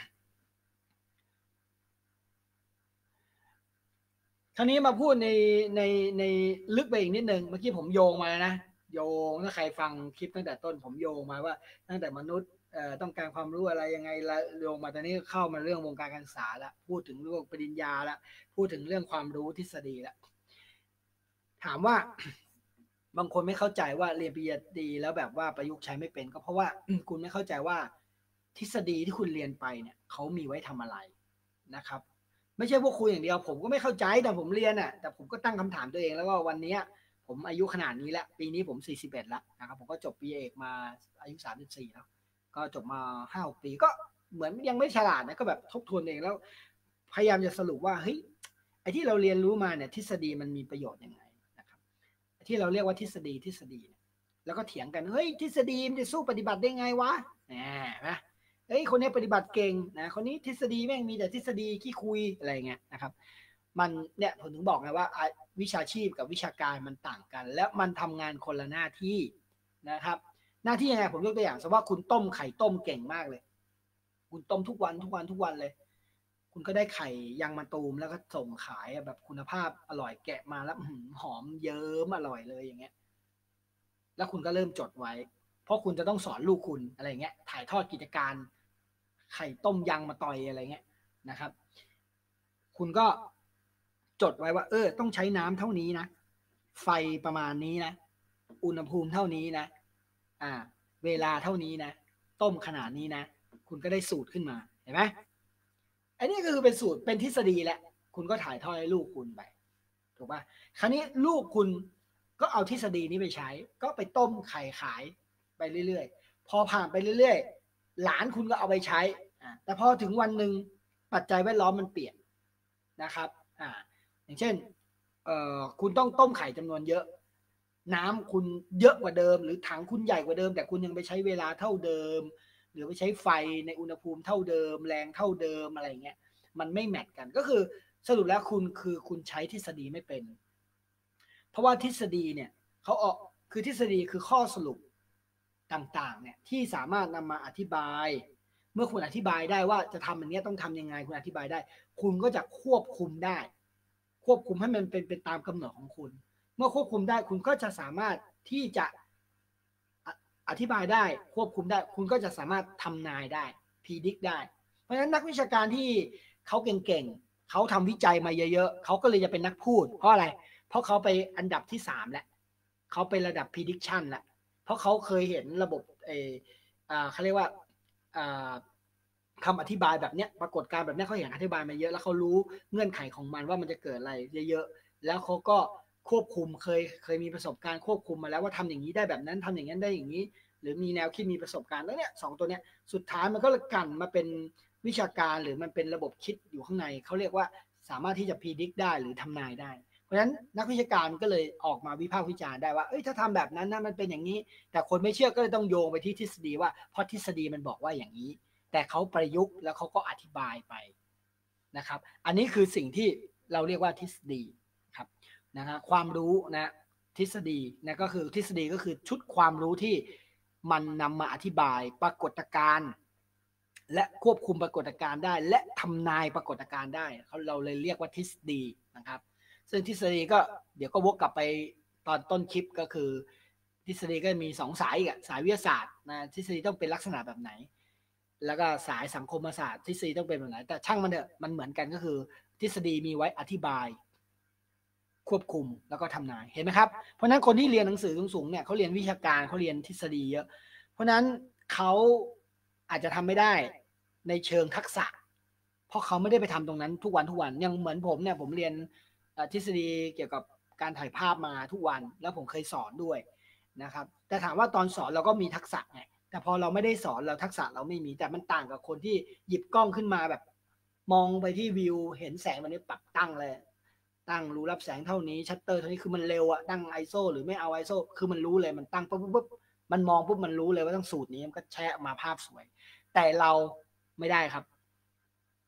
คราวนี้มาพูดในในในลึกไปอีกนิดนึงเมื่อกี้ผมโยงมาแล้วนะโยงถ้าใครฟังคลิปตั้งแต่ต้นผมโยงมาว่าตั้งแต่มนุษย์ต้องการความรู้อะไรยังไงละโยงมาตอนนี้เข้ามาเรื่องวงการการศึกษาแล้วพูดถึงเรื่องปริญญาแล้วพูดถึงเรื่องความรู้ทฤษฎีแล้วถามว่าบางคนไม่เข้าใจว่าเรียนปริญญาตรีแล้วแบบว่าประยุกต์ใช้ไม่เป็นก็เพราะว่าคุณไม่เข้าใจว่าทฤษฎีที่คุณเรียนไปเนี่ยเขามีไว้ทำอะไรนะครับไม่ใช่พวกคุยอย่างเดียวผมก็ไม่เข้าใจแต่ผมเรียนอ่ะแต่ผมก็ตั้งคำถามตัวเองแล้วว่าวันนี้ผมอายุขนาดนี้แล้วปีนี้ผมสี่สิบเอ็ดแล้วนะครับผมก็จบปีเอกมาอายุสามสิบสี่แล้วก็จบมาห้าหกปีก็เหมือนยังไม่ฉลาดนะก็แบบทบทวนเองแล้วพยายามจะสรุปว่าเฮ้ยไอ้ที่เราเรียนรู้มาเนี่ยทฤษฎีมันมีประโยชน์ยังไงนะครับที่เราเรียกว่าทฤษฎีทฤษฎีแล้วก็เถียงกันเฮ้ยทฤษฎีมันจะสู้ปฏิบัติได้ไงวะแหมนะเฮ้ยคนนี้ปฏิบัติเก่งนะคนนี้ทฤษฎีแม่งมีแต่ทฤษฎีขี้คุยอะไรเงี้ยนะครับมันเนี่ยผมถึงบอกไงว่าวิชาชีพกับวิชาการมันต่างกันและมันทำงานคนละหน้าที่นะครับหน้าที่ยังไงผมยกตัวอย่างสมมติว่าคุณต้มไข่ต้มเก่งมากเลยคุณต้มทุกวันทุกวันทุกวันเลยคุณก็ได้ไข่ยางมะตูมแล้วก็ส่งขายแบบคุณภาพอร่อยแกะมาแล้วหอมเยิ้มอร่อยเลยอย่างเงี้ยแล้วคุณก็เริ่มจดไว้เพราะคุณจะต้องสอนลูกคุณอะไรเงี้ยถ่ายทอดกิจการไข่ต้มยางมะตอยอะไรเงี้ยนะครับคุณก็จดไว้ว่าเออต้องใช้น้ำเท่านี้นะไฟประมาณนี้นะอุณหภูมิเท่านี้นะอ่าเวลาเท่านี้นะต้มขนาดนี้นะคุณก็ได้สูตรขึ้นมาเห็นไหมอันนี้ก็คือเป็นสูตรเป็นทฤษฎีแหละคุณก็ถ่ายทอดให้ลูกคุณไปถูกป่ะคราวนี้ลูกคุณก็เอาทฤษฎีนี้ไปใช้ก็ไปต้มไข่ขายไปเรื่อยๆพอผ่านไปเรื่อยๆหลานคุณก็เอาไปใช้แต่พอถึงวันหนึ่งปัจจัยแวดล้อมมันเปลี่ยนนะครับอ่าอย่างเช่นเอ่อคุณต้องต้มไข่จำนวนเยอะน้ำคุณเยอะกว่าเดิมหรือถังคุณใหญ่กว่าเดิมแต่คุณยังไปใช้เวลาเท่าเดิมหรือไปใช้ไฟในอุณหภูมิเท่าเดิมแรงเท่าเดิมอะไรเงี้ยมันไม่แมทกันก็คือสรุปแล้วคุณคือคุณใช้ทฤษฎีไม่เป็นเพราะว่าทฤษฎีเนี่ยเขาออกคือทฤษฎีคือข้อสรุปต่างๆเนี่ยที่สามารถนำมาอธิบายเมื่อคุณอธิบายได้ว่าจะทำอย่างนี้ต้องทำยังไงคุณอธิบายได้คุณก็จะควบคุมได้ควบคุมให้มันเป็นเป็นตามกำหนดของคุณเมื่อควบคุมได้คุณก็จะสามารถที่จะอธิบายได้ควบคุมได้คุณก็จะสามารถทำนายได้พีดิกได้เพราะฉะนั้นนักวิชาการที่เขาเก่งๆเขาทำวิจัยมาเยอะๆเขาก็เลยจะเป็นนักพูดเพราะอะไรเพราะเขาไปอันดับที่สามแล้วเขาไประดับ prediction แล้วเพราะเขาเคยเห็นระบบเออเขาเรียกว่าคำอธิบายแบบเนี้ยปรากฏการแบบเนี้ยเขาเห็นอธิบายมาเยอะแล้วเขารู้เงื่อนไขของมันว่ามันจะเกิดอะไรเยอะๆแล้วเขาก็ควบคุมเคยเคยมีประสบการณ์ควบคุมมาแล้วว่าทำอย่างนี้ได้แบบนั้นทำอย่างนั้นได้อย่างนี้หรือมีแนวคิดมีประสบการณ์แล้วเนี่ยสองตัวเนี้ยสุดท้ายมันก็กันมาเป็นวิชาการหรือมันเป็นระบบคิดอยู่ข้างในเขาเรียกว่าสามารถที่จะพิจิตรได้หรือทำนายได้เพราะฉะนั้นนักวิชาการก็เลยออกมาวิพากษ์วิจารณ์ได้ว่าเอ้ยถ้าทำแบบนั้นนะมันเป็นอย่างนี้แต่คนไม่เชื่อก็เลยต้องโยงไปที่ทฤษฎีว่าเพราะทฤษฎีมันบอกว่าอย่างนี้แต่เขาประยุกต์แล้วเขาก็อธิบายไปนะครับอันนี้คือสิ่งที่เราเรียกว่าทฤษฎีครับนะฮะความรู้นะทฤษฎีนะก็คือทฤษฎีก็คือชุดความรู้ที่มันนำมาอธิบายปรากฏการณ์และควบคุมปรากฏการณ์ได้และทำนายปรากฏการณ์ได้เราเลยเรียกว่าทฤษฎีนะครับซึ่งทฤษฎีก็เดี๋ยวก็วกกลับไปตอนต้นคลิปก็คือทฤษฎีก็มีสองสายอีกสายวิทยาศาสตร์นะทฤษฎีต้องเป็นลักษณะแบบไหนแล้วก็สายสังคมศาสตร์ทฤษฎีต้องเป็นแบบไหนแต่ช่างมันเถอะมันเหมือนกันก็คือทฤษฎีมีไว้อธิบายควบคุมแล้วก็ทำนายเห็นไหมครับเพราะนั้นคนที่เรียนหนังสือสูงๆเนี่ยเขาเรียนวิชาการเขาเรียนทฤษฎีเยอะเพราะนั้นเขาอาจจะทำไม่ได้ในเชิงทักษะเพราะเขาไม่ได้ไปทำตรงนั้นทุกวันทุกวันอย่างเหมือนผมเนี่ยผมเรียนทฤษฎีเกี่ยวกับการถ่ายภาพมาทุกวันแล้วผมเคยสอนด้วยนะครับแต่ถามว่าตอนสอนเราก็มีทักษะไงแต่พอเราไม่ได้สอนเราทักษะเราไม่มีแต่มันต่างกับคนที่หยิบกล้องขึ้นมาแบบมองไปที่วิวเห็นแสงมันนี้ปรับตั้งเลยตั้งรูรับแสงเท่านี้ชัตเตอร์เท่านี้คือมันเร็วอะตั้ง ไอ เอส โอ หรือไม่เอา ไอ เอส โอ คือมันรู้เลยมันตั้งปุ๊บปุ๊บมันมองปุ๊บมันรู้เลยว่าต้องสูตรนี้มันก็แชะมาภาพสวยแต่เราไม่ได้ครับ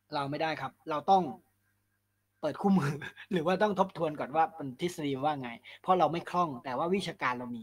เราไม่ได้ครับเราต้องเปิดคู่มือ หรือว่าต้องทบทวนก่อนว่าเป็นทฤษฎีว่าไงเพราะเราไม่คล่องแต่ว่าวิชาการเรามี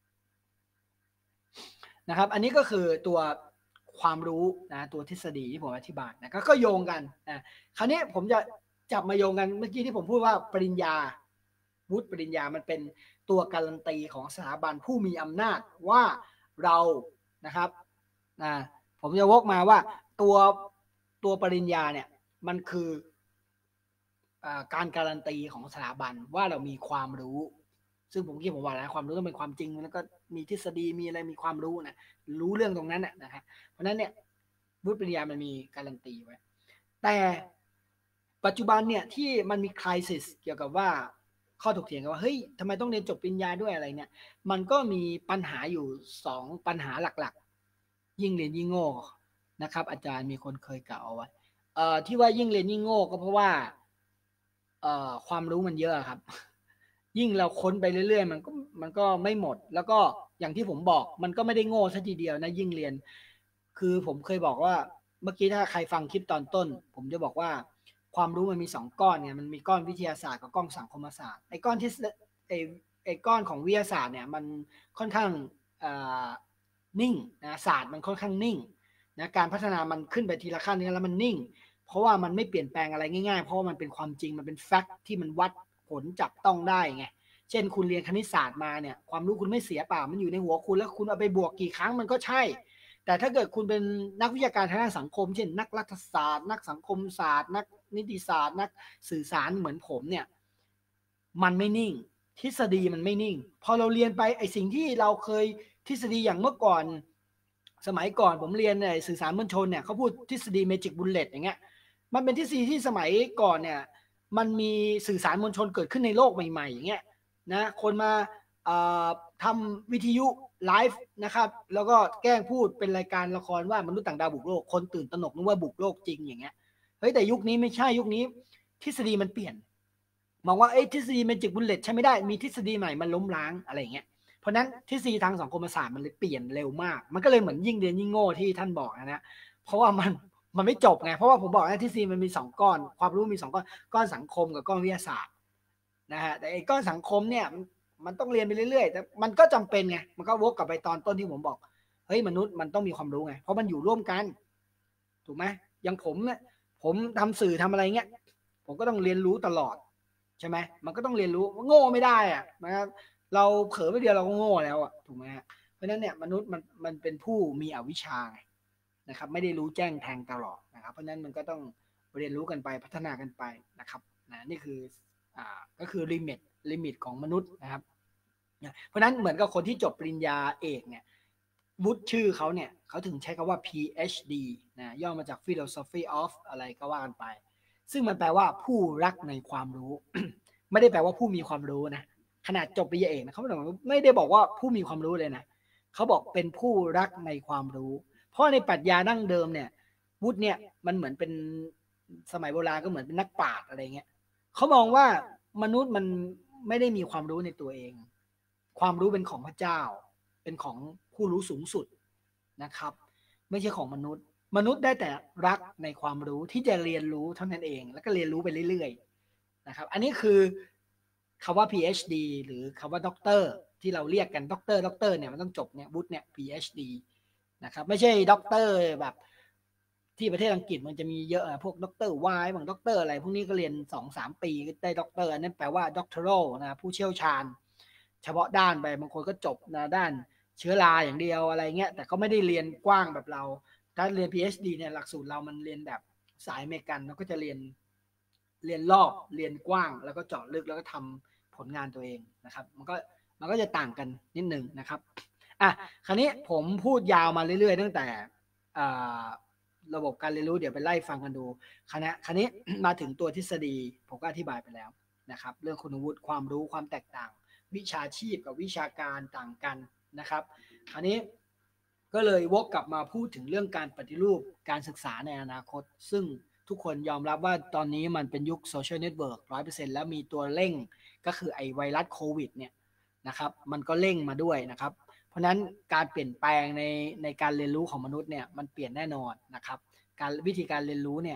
นะครับอันนี้ก็คือตัวความรู้นะตัวทฤษฎีที่ผมอธิบายนะก็โยงกันนะคราวนี้ผมจะจับมาโยงกันเมื่อกี้ที่ผมพูดว่าปริญญาวุฒิปริญญามันเป็นตัวการันตีของสถาบันผู้มีอำนาจว่าเรานะครับนะผมจะวกมาว่าตัวตัวปริญญาเนี่ยมันคือการการันตีของสถาบันว่าเรามีความรู้ซึ่งผมคิดผมว่าแล้วความรู้ต้องเป็นความจริงแล้วก็มีทฤษฎีมีอะไรมีความรู้นะรู้เรื่องตรงนั้นนะครับเพราะนั้นเนี่ยวุฒิปริญญามันมีการันตีไว้แต่ปัจจุบันเนี่ยที่มันมีคริสิสเกี่ยวกับว่าข้อถกเถียงกันว่าเฮ้ยทำไมต้องเรียนจบปริญญาด้วยอะไรเนี่ยมันก็มีปัญหาอยู่สองปัญหาหลักๆยิ่งเรียนยิ่งโง่นะครับอาจารย์มีคนเคยกล่าวเอาไว้เอ่อที่ว่ายิ่งเรียนยิ่งโง่ก็เพราะว่าเอ่อความรู้มันเยอะครับยิ่งเราค้นไปเรื่อยๆมันก็มันก็ไม่หมดแล้วก็อย่างที่ผมบอกมันก็ไม่ได้โง่ซะทีเดียวนะยิ่งเรียนคือผมเคยบอกว่าเมื่อกี้ถ้าใครฟังคลิปตอนต้นผมจะบอกว่าความรู้มันมีสองก้อนเนี่ยมันมีก้อนวิทยาศาสตร์กับก้อนสังคมศาสตร์ไอ้ก้อนที่ไอ้ไอ้ก้อนของวิทยาศาสตร์เนี่ยมันค่อนข้างนิ่งนะศาสตร์มันค่อนข้างนิ่งนะการพัฒนามันขึ้นไปทีละขั้นนี้แล้วมันนิ่งเพราะว่ามันไม่เปลี่ยนแปลงอะไรง่ายๆเพราะว่ามันเป็นความจริงมันเป็นแฟกต์ที่มันวัดผลจับต้องได้ไงเช่นคุณเรียนคณิตศาสตร์มาเนี่ยความรู้คุณไม่เสียเปล่ามันอยู่ในหัวคุณแล้วคุณเอาไปบวกกี่ครั้งมันก็ใช่แต่ถ้าเกิดคุณเป็นนักวิชาการทางด้านสังคมเช่นนักรัฐศาสตร์นักสังคมศาสตร์นักนิติศาสตร์นักสื่อสารเหมือนผมเนี่ยมันไม่นิ่งทฤษฎีมันไม่นิ่งพอเราเรียนไปไอสิ่งที่เราเคยทฤษฎีอย่างเมื่อก่อนสมัยก่อนผมเรียนในสื่อสารมวลชนเนี่ยเขาพูดทฤษฎีเมจิกบุลเลตอย่างเงี้ยมันเป็นทฤษฎีที่สมัยก่อนเนี่ยมันมีสื่อสารมวลชนเกิดขึ้นในโลกใหม่ๆอย่างเงี้ยนะคนมาทำวิทยุไลฟ์นะครับแล้วก็แกล้งพูดเป็นรายการละครว่ามนุษย์ต่างดาวบุกโลกคนตื่นตระหนกนึกว่าบุกโลกจริงอย่างเงี้ยเฮ้ยแต่ยุคนี้ไม่ใช่ยุคนี้ทฤษฎีมันเปลี่ยนมองว่าเอ้ทฤษฎีเมจิกบุลเลตใช่ไม่ได้มีทฤษฎีใหม่มันล้มล้างอะไรอย่างเงี้ยเพราะนั้นทฤษฎีทางสังคมศาสตร์มันเลยเปลี่ยนเร็วมากมันก็เลยเหมือนยิ่งเรียนยิ่งโง่ที่ท่านบอกนะเพราะว่ามันมันไม่จบไงเพราะว่าผมบอกนะทฤษฎีมันมีสองก้อนความรู้มีสองก้อนก้อนสังคมกับก้อนวิทยาศาสตร์นะฮะแต่ไอ้ก้อนสังคมเนี่ยมันต้องเรียนไปเรื่อยๆแต่มันก็จำเป็นไงมันก็วกกลับไปตอนต้นที่ผมบอกเฮ้ยมนุษย์มันต้องมีความรู้ไงเพราะมันอยู่ร่วมกันถูกไหมอย่างผมเนี่ยผมทำสื่อทำอะไรเงี้ยผมก็ต้องเรียนรู้ตลอดใช่ไหมมันก็ต้องเรียนรู้โง่ไม่ได้อะนะครับเราเผลอไปเดียวเราก็โง่แล้วอ่ะถูกไหมฮะเพราะฉะนั้นเนี่ยมนุษย์มันมันเป็นผู้มีอวิชชานะครับไม่ได้รู้แจ้งแทงตลอดนะครับเพราะฉะนั้นมันก็ต้องเรียนรู้กันไปพัฒนากันไปนะครับนะนี่คืออ่าก็คือลิมิตลิมิตของมนุษย์นะครับเพราะฉะนั้นเหมือนกับคนที่จบปริญญาเอกเนี่ยวุฒิชื่อเขาเนี่ยเขาถึงใช้คำว่า พี เอช ดี นะย่อมาจาก philosophy of อะไรก็ว่ากันไปซึ่งมันแปลว่าผู้รักในความรู้ ไม่ได้แปลว่าผู้มีความรู้นะขนาดจบปริญญาเอกนะเขาไม่ได้บอกว่าผู้มีความรู้เลยนะเขาบอกเป็นผู้รักในความรู้เพราะในปรัชญาดั้งเดิมเนี่ยวุฒิเนี่ยมันเหมือนเป็นสมัยโบราณก็เหมือนเป็นนักปราชญ์อะไรเงี้ยเขามองว่ามนุษย์มันไม่ได้มีความรู้ในตัวเองความรู้เป็นของพระเจ้าเป็นของผู้รู้สูงสุดนะครับไม่ใช่ของมนุษย์มนุษย์ได้แต่รักในความรู้ที่จะเรียนรู้เท่านั้นเองแล้วก็เรียนรู้ไปเรื่อยๆนะครับอันนี้คือคำว่า พี เอช ดี หรือคำว่าด็อกเตอร์ที่เราเรียกกันด็อกเตอร์ด็อกเตอร์เนี่ยมันต้องจบเนี่ยวุฒิเนี่ย พี เอช ดี นะครับไม่ใช่ด็อกเตอร์แบบที่ประเทศอังกฤษมันจะมีเยอะพวกด็อกเตอร์วายบางด็อกเตอร์อะไรพวกนี้ก็เรียน สองถึงสาม ปีก็ได้ด็อกเตอร์อันนั้นแปลว่าด็อกเตอรัลนะผู้เชี่ยวชาญเฉพาะด้านไปบางคนก็จบนะด้านเชื้อราอย่างเดียวอะไรเงี้ยแต่ก็ไม่ได้เรียนกว้างแบบเราถ้าเรียน พี เอช ดี เนี่ยหลักสูตรเรามันเรียนแบบสายอเมริกันเราก็จะเรียนเรียนรอบเรียนกว้างแล้วก็เจาะลึกแล้วก็ทำผลงานตัวเองนะครับมันก็มันก็จะต่างกันนิดนึงนะครับอ่ะคราวนี้ผมพูดยาวมาเรื่อยๆตั้งแต่ระบบการเรียนรู้เดี๋ยวไปไล่ฟังกันดูคณะคราวนี้มาถึงตัวทฤษฎีผมก็อธิบายไปแล้วนะครับเรื่องคุณวุฒิความรู้ความแตกต่างวิชาชีพกับวิชาการต่างกันนะครับคราวนี้ก็เลยวกกลับมาพูดถึงเรื่องการปฏิรูปการศึกษาในอนาคตซึ่งทุกคนยอมรับว่าตอนนี้มันเป็นยุคโซเชียลเน็ตเวิร์ก ร้อยเปอร์เซ็นต์ แล้วมีตัวเร่งก็คือไอไวรัสโควิดเนี่ยนะครับมันก็เร่งมาด้วยนะครับเพราะนั้นการเปลี่ยนแปลงในในการเรียนรู้ของมนุษย์เนี่ยมันเปลี่ยนแน่นอนนะครับการวิธีการเรียนรู้เนี่ย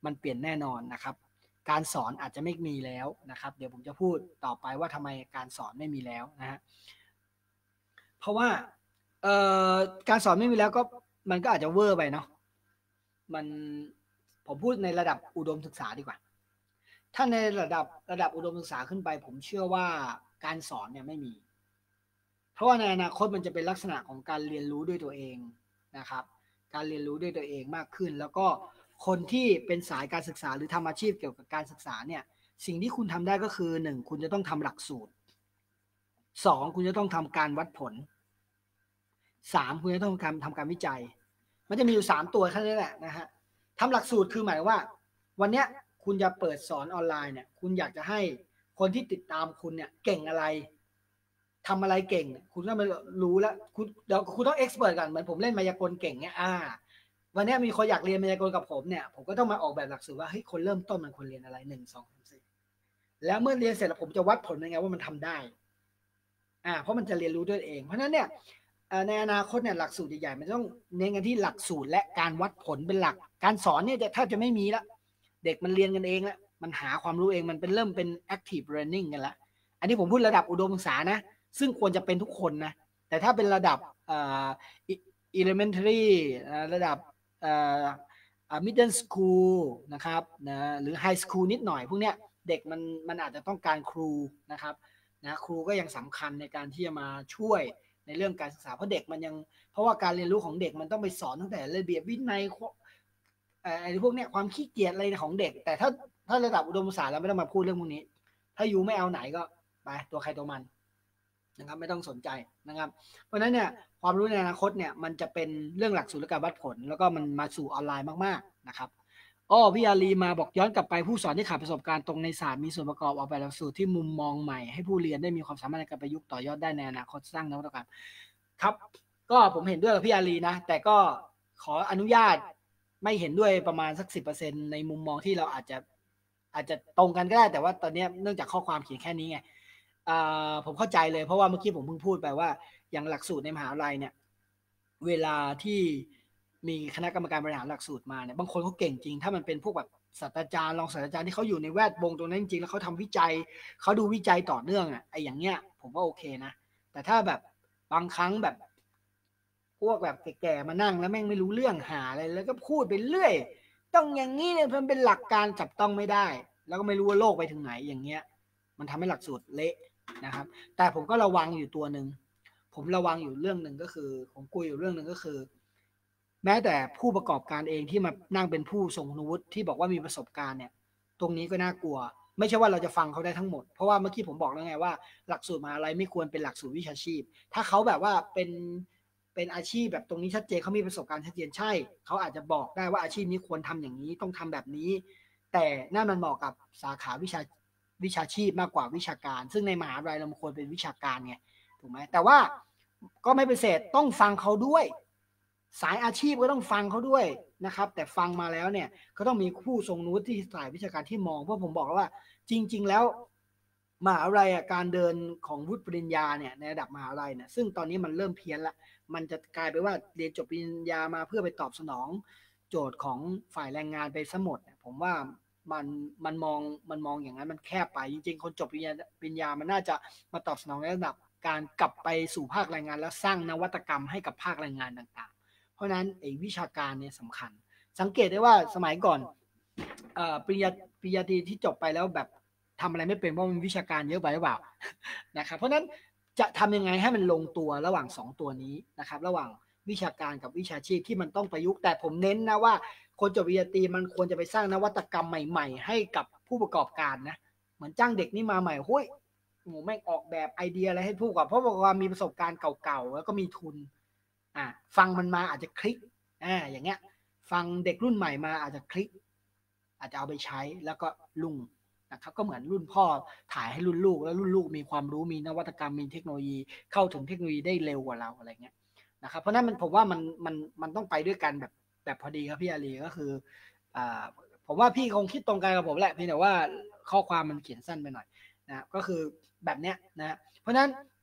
มันเปลี่ยนแน่นอนนะครับการสอนอาจจะไม่มีแล้วนะครับเดี๋ยวผมจะพูดต่อไปว่าทำไมการสอนไม่มีแล้วนะฮะเพราะว่าเอ่อการสอนไม่มีแล้วก็มันก็อาจจะเวอร์ไปเนาะมันผมพูดในระดับอุดมศึกษาดีกว่าถ้าในระดับระดับอุดมศึกษาขึ้นไปผมเชื่อว่าการสอนเนี่ยไม่มีเพราะว่าในอนาคตมันจะเป็นลักษณะของการเรียนรู้ด้วยตัวเองนะครับการเรียนรู้ด้วยตัวเองมากขึ้นแล้วก็คนที่เป็นสายการศึกษาหรือทำอาชีพเกี่ยวกับการศึกษาเนี่ยสิ่งที่คุณทำได้ก็คือหนึ่งคุณจะต้องทำหลักสูตรสองคุณจะต้องทำการวัดผลสามคุณจะต้องทำทำการวิจัยมันจะมีอยู่สามตัวแค่นี้แหละนะฮะทำหลักสูตรคือหมายว่าวันนี้คุณจะเปิดสอนออนไลน์เนี่ยคุณอยากจะให้คนที่ติดตามคุณเนี่ยเก่งอะไรทำอะไรเก่งคุณก็มารู้แล้วคุณเดี๋ยวคุณต้องเอ็กซ์เพรสก่อนเหมือนผมเล่นมายากลเก่งเนี่ยอ่าวันนี้มีคนอยากเรียนมายากลกับผมเนี่ยผมก็ต้องมาออกแบบหลักสูตรว่าเฮ้ยคนเริ่มต้นมันควรเรียนอะไรหนึ่งสองสามสี่แล้วเมื่อเรียนเสร็จแล้วผมจะวัดผลยังไงว่ามันทำได้อ่าเพราะมันจะเรียนรู้ด้วยเองเพราะนั้นเนี่ยในอนาคตเนี่ยหลักสูตรใหญ่ๆมันต้องเน้นกันที่หลักสูตรและการวัดผลเป็นหลักการสอนเนี่ยจะแทบจะไม่มีละเด็กมันเรียนกันเองแล้วมันหาความรู้เองมันเป็นเริ่มเป็น active learning กันละอันนี้ผมพูดระดับอุดมศึกษานะซึ่งควรจะเป็นทุกคนนะแต่ถ้าเป็นระดับเอ่อ elementary ระดับเอ่อ middle school นะครับนะหรือ high school นิดหน่อยพวกเนี้ยเด็กมันมันอาจจะต้องการครูนะครับนะครูก็ยังสำคัญในการที่จะมาช่วยในเรื่องการศึกษาเพราะเด็กมันยังเพราะว่าการเรียนรู้ของเด็กมันต้องไปสอนตั้งแต่ระเบียบวินัยไอ้พวกเนี้ยความขี้เกียจอะไรของเด็กแต่ถ้าถ้าระดับอุดมศึกษาเราไม่ต้องมาพูดเรื่องพวกนี้ถ้าอยู่ไม่เอาไหนก็ไปตัวใครตัวมันนะครับไม่ต้องสนใจนะครับเพราะฉะนั้นเนี่ยความรู้ในอนาคตเนี่ยมันจะเป็นเรื่องหลักสูตรและการวัดผลแล้วก็มันมาสู่ออนไลน์มากๆนะครับอ้อพี่อารีมาบอกย้อนกลับไปผู้สอนที่ขาดประสบการณ์ตรงในศาสตร์มีส่วนประกอบออกแบบหลักสูตรที่มุมมองใหม่ให้ผู้เรียนได้มีความสามารถในการประยุกต์ต่อยอดได้ในอนาคตสร้างนวัตกรรมครับก็ผมเห็นด้วยกับพี่อารีนะแต่ก็ขออนุญาตไม่เห็นด้วยประมาณสักสิบเปอร์เซ็นต์ในมุมมองที่เราอาจจะอาจจะตรงกันก็ได้แต่ว่าตอนนี้เนื่องจากข้อความเขียนแค่นี้ไงผมเข้าใจเลยเพราะว่าเมื่อกี้ผมเพิ่งพูดไปว่าอย่างหลักสูตรในมหาวิทยาลัยเนี่ยเวลาที่มีคณะกรรมการบริหารหลักสูตรมาเนี่ยบางคนเขาเก่งจริงถ้ามันเป็นพวกแบบศาสตราจารย์รองศาสตราจารย์ที่เขาอยู่ในแวดวงตรงนั้นจริงแล้วเขาทำวิจัยเขาดูวิจัยต่อเนื่องอ่ะไอ้อย่างเงี้ยผมว่าโอเคนะแต่ถ้าแบบบางครั้งแบบพวกแบบแก่ๆมานั่งแล้วแม่งไม่รู้เรื่องหาอะไรแล้วก็พูดไปเรื่อยต้องอย่างนี้เนี่ยมันเป็นหลักการจับต้องไม่ได้แล้วก็ไม่รู้ว่าโลกไปถึงไหนอย่างเงี้ยมันทำให้หลักสูตรเละนะครับแต่ผมก็ระวังอยู่ตัวหนึ่งผมระวังอยู่เรื่องหนึ่งก็คือผมกลัวอยู่เรื่องหนึ่งก็คือแม้แต่ผู้ประกอบการเองที่มานั่งเป็นผู้ทรงคุณวุฒิที่บอกว่ามีประสบการณ์เนี่ยตรงนี้ก็น่ากลัวไม่ใช่ว่าเราจะฟังเขาได้ทั้งหมดเพราะว่าเมื่อกี้ผมบอกแล้วไงว่าหลักสูตรมหาวิทยาลัยไม่ควรเป็นหลักสูตรวิชาชีพถ้าเขาแบบว่าเป็นเป็นอาชีพแบบตรงนี้ชัดเจนเขามีประสบการณ์ชัดเจนใช่เขาอาจจะบอกได้ว่าอาชีพนี้ควรทำอย่างนี้ต้องทำแบบนี้แต่นั่นมันเหมาะกับสาขาวิชาวิชาชีพมากกว่าวิชาการซึ่งในมหาวิทยาลัยเราควรเป็นวิชาการไงถูกไหมแต่ว่าก็ไม่เป็นเศษต้องฟังเขาด้วยสายอาชีพก็ต้องฟังเขาด้วยนะครับแต่ฟังมาแล้วเนี่ยก็ต้องมีผู้ทรงนุที่สายวิชาการที่มองเพราะผมบอกแล้วว่าจริงๆแล้วมหาวิทยาลัยการเดินของวุฒิปริญญาเนี่ยในระดับมหาวิทยาลัยเนี่ยซึ่งตอนนี้มันเริ่มเพี้ยนละมันจะกลายไปว่าเรียนจบปริญญามาเพื่อไปตอบสนองโจทย์ของฝ่ายแรงงานไปซะหมดผมว่ามันมันมองมันมองอย่างนั้นมันแคบไปจริงๆคนจบปริญญาปริญญามันน่าจะมาตอบสนองในระดับการกลับไปสู่ภาคแรงงานแล้วสร้างนวัตกรรมให้กับภาคแรงงานต่างๆเพราะนั้นไอ้วิชาการเนี่ยสำคัญสังเกตได้ว่าสมัยก่อนปริญญาปริญญาตรีที่จบไปแล้วแบบทำอะไรไม่เป็นเพราะมันวิชาการเยอะไปหรือเปล่านะครับเพราะนั้นจะทำยังไงให้มันลงตัวระหว่างสองตัวนี้นะครับระหว่างวิชาการกับวิชาชีพที่มันต้องประยุกต์แต่ผมเน้นนะว่าคนจบปริญญาตรีมันควรจะไปสร้างนวัตกรรมใหม่ๆให้กับผู้ประกอบการนะเหมือนจ้างเด็กนี่มาใหม่หุ้ยโอ้แม่งออกแบบไอเดียอะไรให้ผู้ประกอบเพราะว่ามีประสบการณ์เก่าๆแล้วก็มีทุนอ่าฟังมันมาอาจจะคลิกอ่าอย่างเงี้ยฟังเด็กรุ่นใหม่มาอาจจะคลิกอาจจะเอาไปใช้แล้วก็ลุ่งนะครับก็เหมือนรุ่นพ่อถ่ายให้รุ่นลูกแล้วรุ่นลูกมีความรู้มีนวัตกรรมมีเทคโนโลยีเข้าถึงเทคโนโลยีได้เร็วกว่าเราอะไรเงี้ยนะครับเพราะนั้นมันผมว่ามันมันมันต้องไปด้วยกันแบบแบบพอดีครับพี่อารีก็คืออ่าผมว่าพี่คงคิดตรงกันกับผมแหละเพียงแต่ว่าข้อความมันเขียนสั้นไปหน่อยนะก็คือแบบเนี้ยนะเพราะนั้น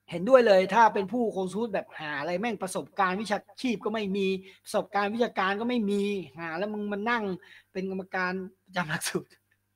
เห็นด้วยเลยถ้าเป็นผู้คงสูตแบบหาอะไรแม่งประสบการณ์วิชาชีพก็ไม่มีประสบการณ์วิชาการก็ไม่มีหาแล้วมึงมานั่งเป็นกรรมการประจำหลักสูตร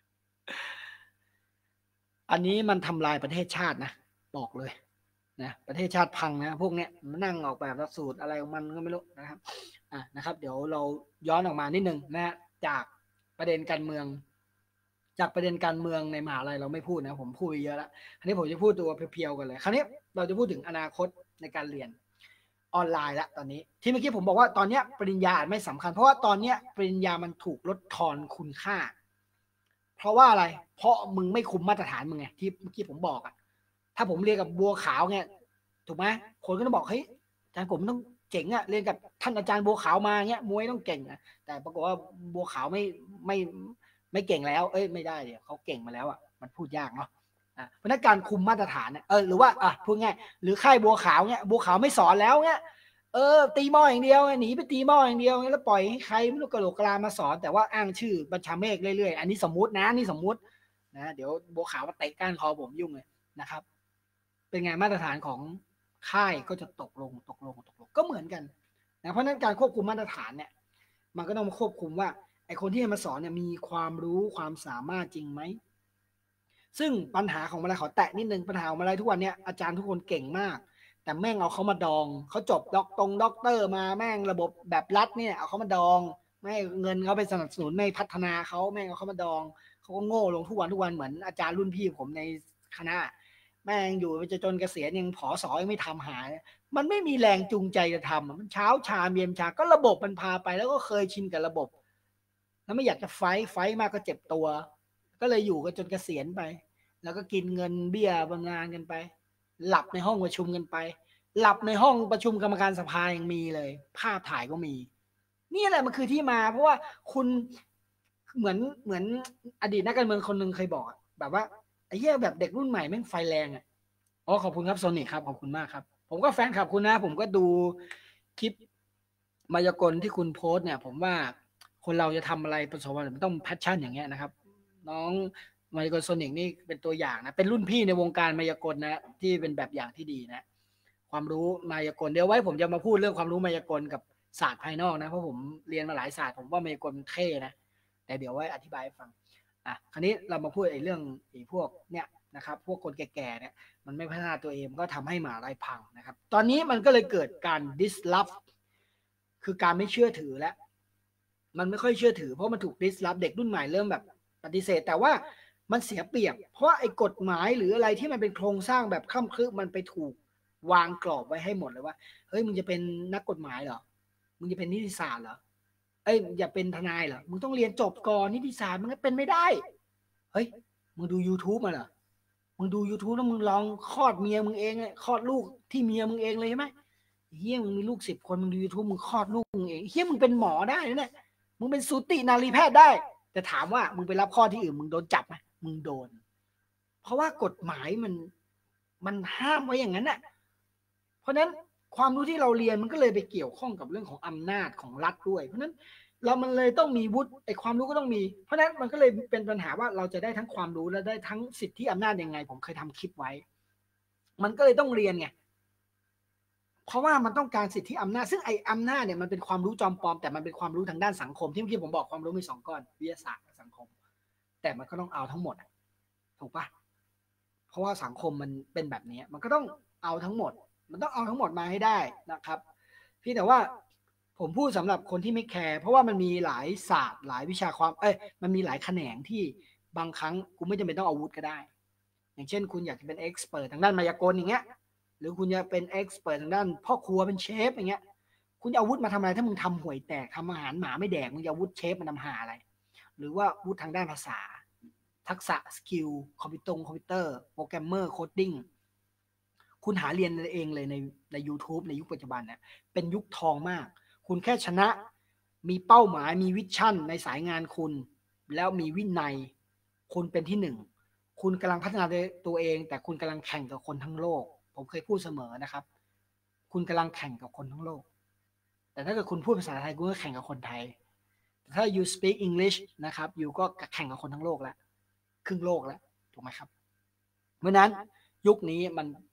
อันนี้มันทำลายประเทศชาตินะบอกเลยนะประเทศชาติพังนะพวกเนี้ยมันนั่งออกแบบหลักสูตรอะไรของมันก็ไม่รู้นะครับอ่ะนะครับเดี๋ยวเราย้อนออกมานิดนึงนะจากประเด็นการเมืองจากประเด็นการเมืองในมหาลัยเราไม่พูดนะผมพูดไปเยอะแล้วคราวนี้ผมจะพูดตัวเพียวๆกันเลยคราวนี้เราจะพูดถึงอนาคตในการเรียนออนไลน์แล้วตอนนี้ที่เมื่อกี้ผมบอกว่าตอนนี้ปริญญาอาจไม่สำคัญเพราะว่าตอนนี้ปริญญามันถูกลดทอนคุณค่าเพราะว่าอะไรเพราะมึงไม่คุมมาตรฐานมึงไงที่เมื่อกี้ผมบอกอะถ้าผมเรียนกับบัวขาวเนี่ยถูกไหมคนก็ต้องบอกเฮ้ยอาจารย์ผมต้องเจ๋งอะเรียนกับท่านอาจารย์บัวขาวมาเงี้ยมวยต้องเก่งอะแต่ปรากฏว่าบัวขาวไม่ไม่ไม่เก่งแล้วเอ้ยไม่ได้เดี๋ยวเขาเก่งมาแล้วอะมันพูดยากเนาะเพราะนั้นการคุมมาตรฐานเนี่ยเออหรือว่าอ่ะพูดง่ายหรือค่ายบัวขาวเนี่ยบัวขาวไม่สอนแล้วเนี่ยเออตีหม้ออย่างเดียวหนีไปตีหม้ออย่างเดียวแล้วปล่อยให้ใครไม่รู้กระโหลกกะลามาสอนแต่ว่าอ้างชื่อบัญชาเมฆเรื่อยๆอันนี้สมมุตินะนี่สมมุตินะเดี๋ยวบัวขาวมาเตะก้านคอผมยุ่งเลยนะครับเป็นไงมาตรฐานของค่ายก็จะตกลงตกลงตกลงก็เหมือนกันนะเพราะนั้นการควบคุมมาตรฐานเนี่ยมันก็ต้องมาควบคุมว่าไอคนที่มาสอนเนี่ยมีความรู้ความสามารถจริงไหมซึ่งปัญหาของมาลัยขอแตะนิดนึงปัญหาของมาลัยทุกวันเนี้ยอาจารย์ทุกคนเก่งมากแต่แม่งเอาเขามาดองเขาจบด็อกตรงด็อกเตอร์มาแม่งระบบแบบรัฐเนี่ยเอาเขามาดองไม่เงินเขาไปสนับสนุนไม่พัฒนาเขาแม่งเอาเขามาดองเขาก็โง่ลงทุกวันทุกวันเหมือนอาจารย์รุ่นพี่ผมในคณะแม่งอยู่ไปจะจนเกษียณยังผอสอยังไม่ทำหายมันไม่มีแรงจูงใจจะทำมันเช้าชาเมียมชาก็ระบบมันพาไปแล้วก็เคยชินกับระบบแล้วไม่อยากจะไฟไฟมากก็เจ็บตัวก็เลยอยู่กันจนเกษียณไปแล้วก็กินเงินเบี้ยบำนาญกันไปหลับในห้องประชุมกันไปหลับในห้องประชุมกรรมการสภายังมีเลยภาพถ่ายก็มีนี่แหละมันคือที่มาเพราะว่าคุณเหมือนเหมือนอดีตนักการเมืองคนหนึ่งเคยบอกแบบว่าไอ้เหี้ยแบบเด็กรุ่นใหม่แม่งไฟแรงอ่ะอ๋อขอบคุณครับโซนิคครับขอบคุณมากครับผมก็แฟนคลับคุณนะผมก็ดูคลิปมายากลที่คุณโพสเนี่ยผมว่าคนเราจะทำอะไรประสบความสำเร็จมันต้องแพชชั่นอย่างเงี้ยนะครับน้องมายากลโซนิกนี่เป็นตัวอย่างนะเป็นรุ่นพี่ในวงการมายากลนะที่เป็นแบบอย่างที่ดีนะความรู้มายากลเดี๋ยวไว้ผมจะมาพูดเรื่องความรู้มายากลกับศาสตร์ภายนอกนะเพราะผมเรียนมาหลายศาสตร์ผมว่ามายากลมันเท่นะแต่เดี๋ยวไว้อธิบายให้ฟังอ่ะคราวนี้เรามาพูดไอ้เรื่องไอ้พวกเนี่ยนะครับพวกคนแก่ๆเนี่ยมันไม่พัฒนาตัวเองก็ทำให้มหาลัยพังนะครับตอนนี้มันก็เลยเกิดการ disrupt คือการไม่เชื่อถือแล้วมันไม่ค่อยเชื่อถือเพราะมันถูก disrupt เด็กรุ่นใหม่เริ่มแบบปฏิเสธแต่ว่ามันเสียเปรียบเพราะไอ้กฎหมายหรืออะไรที่มันเป็นโครงสร้างแบบค่ำครึมันไปถูกวางกรอบไว้ให้หมดเลยว่าเฮ้ยมึงจะเป็นนักกฎหมายเหรอมึงจะเป็นนิติศาสตร์เหรอเอ้ยอย่าเป็นทนายเหรอมึงต้องเรียนจบก่อนนิติศาสตร์มันก็เป็นไม่ได้เฮ้ยมึงดู YouTube มาเหรอมึงดู YouTube แล้วมึงลองคลอดเมียมึงเองคลอดลูกที่เมียมึงเองเลยใช่ไหมเฮียมึงมีลูกสิบคนมึงดู YouTube มึงคลอดลูกมึงเองเฮียมึงเป็นหมอได้นะเนี่ยมึงเป็นสูตินารีแพทย์ได้แต่ถามว่ามึงไปรับข้อที่อื่นมึงโดนจับไหมมึงโดนเพราะว่ากฎหมายมันมันห้ามไว้อย่างนั้นน่ะเพราะนั้นความรู้ที่เราเรียนมันก็เลยไปเกี่ยวข้องกับเรื่องของอำนาจของรัฐด้วยเพราะนั้นเรามันเลยต้องมีวุฒิไอ้ความรู้ก็ต้องมีเพราะนั้นมันก็เลยเป็นปัญหาว่าเราจะได้ทั้งความรู้และได้ทั้งสิทธิอำนาจยังไงผมเคยทำคลิปไว้มันก็เลยต้องเรียนไงเพราะว่ามันต้องการสิทธิอำนาจซึ่งไอ้อำนาจเนี่ยมันเป็นความรู้จอมปลอมแต่มันเป็นความรู้ทางด้านสังคมที่เมื่อกี้ผมบอกความรู้มีสองก้อนวิทยาศาสตร์กับสังคมแต่มันก็ต้องเอาทั้งหมดถูกปะเพราะว่าสังคมมันเป็นแบบนี้มันก็ต้องเอาทั้งหมดมันต้องเอาทั้งหมดมาให้ได้นะครับพี่แต่ว่าผมพูดสำหรับคนที่ไม่แคร์เพราะว่ามันมีหลายศาสตร์หลายวิชาความเอ้ยมันมีหลายแขนงที่บางครั้งกูไม่จำเป็นต้องอาวุธก็ได้อย่างเช่นคุณอยากจะเป็นเอ็กซ์เพิร์ททางด้านมายากลอย่างเงี้ยหรือคุณจะเป็นเอ็กซ์เพิร์ททางด้านพ่อครัวเป็นเชฟอย่างเงี้ยคุณจะอาวุธมาทำอะไรถ้ามึงทำห่วยแตกทำอาหารหมาไม่แดกมึงจะอาวุธเชฟมันทำหาอะไรหรือว่าอาวุธทางด้านภาษาทักษะสกิลคอมพิวเตอร์คอมพิวเตอร์โปรแกรมเมอร์โคดดิ้งคุณหาเรียนเองเลยในใน YouTube ในยุคปัจจุบันเนี่ยเป็นยุคทองมากคุณแค่ชนะมีเป้าหมายมีวิชั่นในสายงานคุณแล้วมีวินัยคุณเป็นที่หนึ่งคุณกำลังพัฒนาตัวเองแต่คุณกำลังแข่งกับคนทั้งโลกผมเคยพูดเสมอนะครับคุณกำลังแข่งกับคนทั้งโลกแต่ถ้าเกิดคุณพูดภาษาไทยคุณก็แข่งกับคนไทยแต่ถ้า you speak English นะครับอยู่ก็แข่งกับคนทั้งโลกแล้วครึ่งโลกแล้วถูกไหมครับเพราะนั้นยุคนี้มัน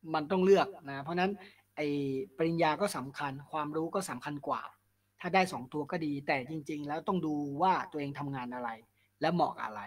มันต้องเลือกนะเพราะนั้นไอ้ปริญญาก็สำคัญความรู้ก็สำคัญกว่าถ้าได้สองตัวก็ดีแต่จริงๆแล้วต้องดูว่าตัวเองทำงานอะไรและเหมาะอะไร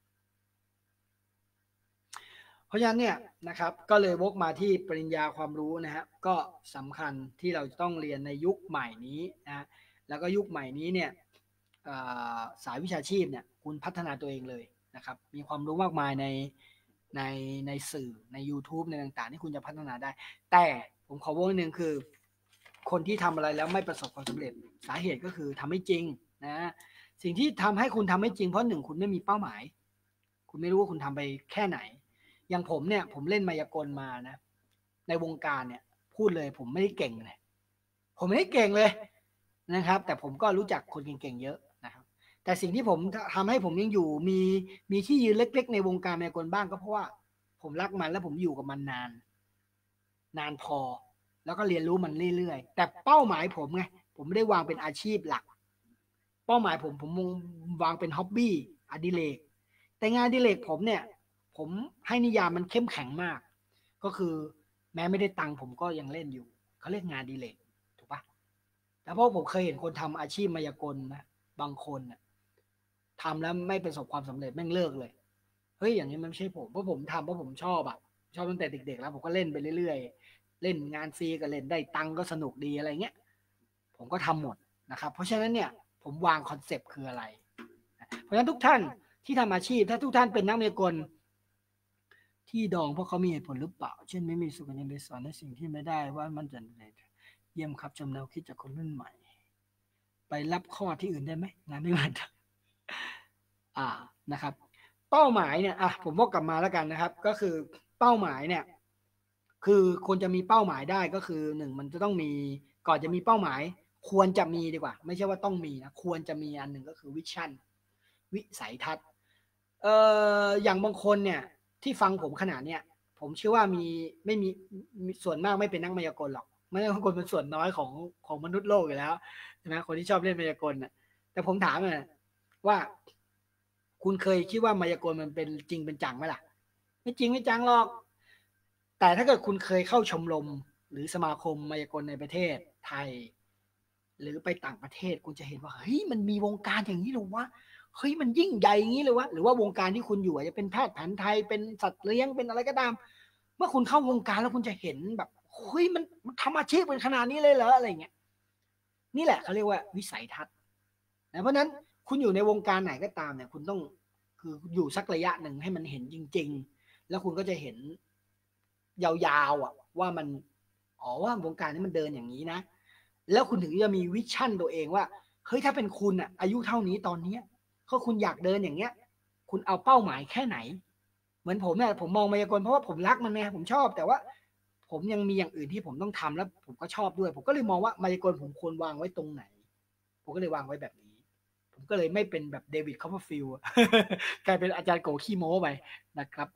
เพราะฉะนั้นเนี่ยนะครับก็เลยวกมาที่ปริญญาความรู้นะฮะก็สำคัญที่เราต้องเรียนในยุคใหม่นี้นะแล้วก็ยุคใหม่นี้เนี่ยสายวิชาชีพเนี่ยคุณพัฒนาตัวเองเลยนะครับมีความรู้มากมายในในในสื่อใน YouTube ในต่างๆที่คุณจะพัฒนาได้แต่ผมขอบอกนิดนึงคือคนที่ทำอะไรแล้วไม่ประสบความสำเร็จสาเหตุก็คือทำไม่จริงนะสิ่งที่ทำให้คุณทำไม่จริงเพราะหนึ่งคุณไม่มีเป้าหมายคุณไม่รู้ว่าคุณทำไปแค่ไหนอย่างผมเนี่ยผมเล่นมายากลมานะในวงการเนี่ยพูดเลยผมไม่ได้เก่งเลยผมไม่ได้เก่งเลยนะครับแต่ผมก็รู้จักคนเก่งๆเยอะนะครับแต่สิ่งที่ผมทำให้ผมยังอยู่มีมีที่ยืนเล็กๆในวงการมายากลบ้างก็เพราะว่าผมรักมันและผมอยู่กับมันนานนานพอแล้วก็เรียนรู้มันเรื่อยๆแต่เป้าหมายผมไงผมไม่ได้วางเป็นอาชีพหลักเป้าหมายผมผมวางเป็นฮ็อบบี้อดิเรกแต่งานอดิเรกผมเนี่ยผมให้นิยามมันเข้มแข็งมากก็คือแม้ไม่ได้ตังค์ผมก็ยังเล่นอยู่เขาเรียกงานอดิเรกถูกปะแต่เพราะผมเคยเห็นคนทำอาชีพมายากลนะบางคนนะทำแล้วไม่ประสบความสำเร็จแม่งเลิกเลยเฮ้ยอย่างนี้มันไม่ใช่ผมเพราะผมทำเพราะผมชอบอะชอบตั้งแต่เด็กๆแล้วผมก็เล่นไปเรื่อยๆเล่นงานฟรีก็เล่นได้ตังค์ก็สนุกดีอะไรเงี้ยผมก็ทำหมดนะครับเพราะฉะนั้นเนี่ยผมวางคอนเซปต์คืออะไรเพราะฉะนั้นทุกท่านที่ทำอาชีพถ้าทุกท่านเป็นนักมายากลที่ดองเพราะเขามีเหตุผลหรือเปล่าเช่นไม่มีสุขในไปสอนในสิ่งที่ไม่ได้ว่ามันจะเยี่ยมครับจำแนวคิดจากคนรุ่นใหม่ไปรับข้อที่อื่นได้ไหมงานไม่เหมือนอ่านะครับเป้าหมายเนี่ยอ่ะผมวกกลับมาแล้วกันนะครับก็คือเป้าหมายเนี่ยคือคนจะมีเป้าหมายได้ก็คือหนึ่งมันจะต้องมีก่อนจะมีเป้าหมายควรจะมีดีกว่าไม่ใช่ว่าต้องมีนะควรจะมีอันหนึ่งก็คือวิชั่นวิสัยทัศน์เอ่ออย่างบางคนเนี่ยที่ฟังผมขนาดเนี้ยผมเชื่อว่ามีไม่มีส่วนมากไม่เป็นนักมายากลหรอกไม่ใช่คนเป็นส่วนน้อยของของมนุษย์โลกอยู่แล้วใช่ไหมคนที่ชอบเล่นมายากลน่ะแต่ผมถามเลยว่าคุณเคยคิดว่ามายากลมันเป็นจริงเป็นจังไหมล่ะไม่จริงไม่จังหรอกแต่ถ้าเกิดคุณเคยเข้าชมรมหรือสมาคมมายากลในประเทศไทยหรือไปต่างประเทศคุณจะเห็นว่าเฮ้ยมันมีวงการอย่างนี้หรือวะเฮ้ยมันยิ่งใหญ่อย่างนี้เลยวะหรือว่าวงการที่คุณอยู่อาจจะเป็นแพทย์แผนไทยเป็นสัตว์เลี้ยงเป็นอะไรก็ตามเมื่อคุณเข้าวงการแล้วคุณจะเห็นแบบเฮ้ยมันมันทำอาชีพเป็นขนาดนี้เลยเหรออะไรเงี้ยนี่แหละเขาเรียกว่าวิสัยทัศน์นะเพราะนั้นคุณอยู่ในวงการไหนก็ตามเนี่ยคุณต้องคืออยู่สักระยะหนึ่งให้มันเห็นจริงๆแล้วคุณก็จะเห็นยาวๆอ่ะว่ามันอ๋อว่าวงการนี้มันเดินอย่างนี้นะแล้วคุณถึงจะมีวิชั่นตัวเองว่าเฮ้ยถ้าเป็นคุณอ่ะอายุเท่านี้ตอนนี้ก็คุณอยากเดินอย่างเงี้ยคุณเอาเป้าหมายแค่ไหนเหมือนผมเนี่ยผมมองมายากลเพราะว่าผมรักมันไงผมชอบแต่ว่าผมยังมีอย่างอื่นที่ผมต้องทำแล้วผมก็ชอบด้วยผมก็เลยมองว่ามายากลผมควรวางไว้ตรงไหนผมก็เลยวางไว้แบบนี้ผมก็เลยไม่เป็นแบบเดวิดคอปเปอร์ฟิลด์กลายเป็นอาจารย์โกขี้โม้ไปนะครับ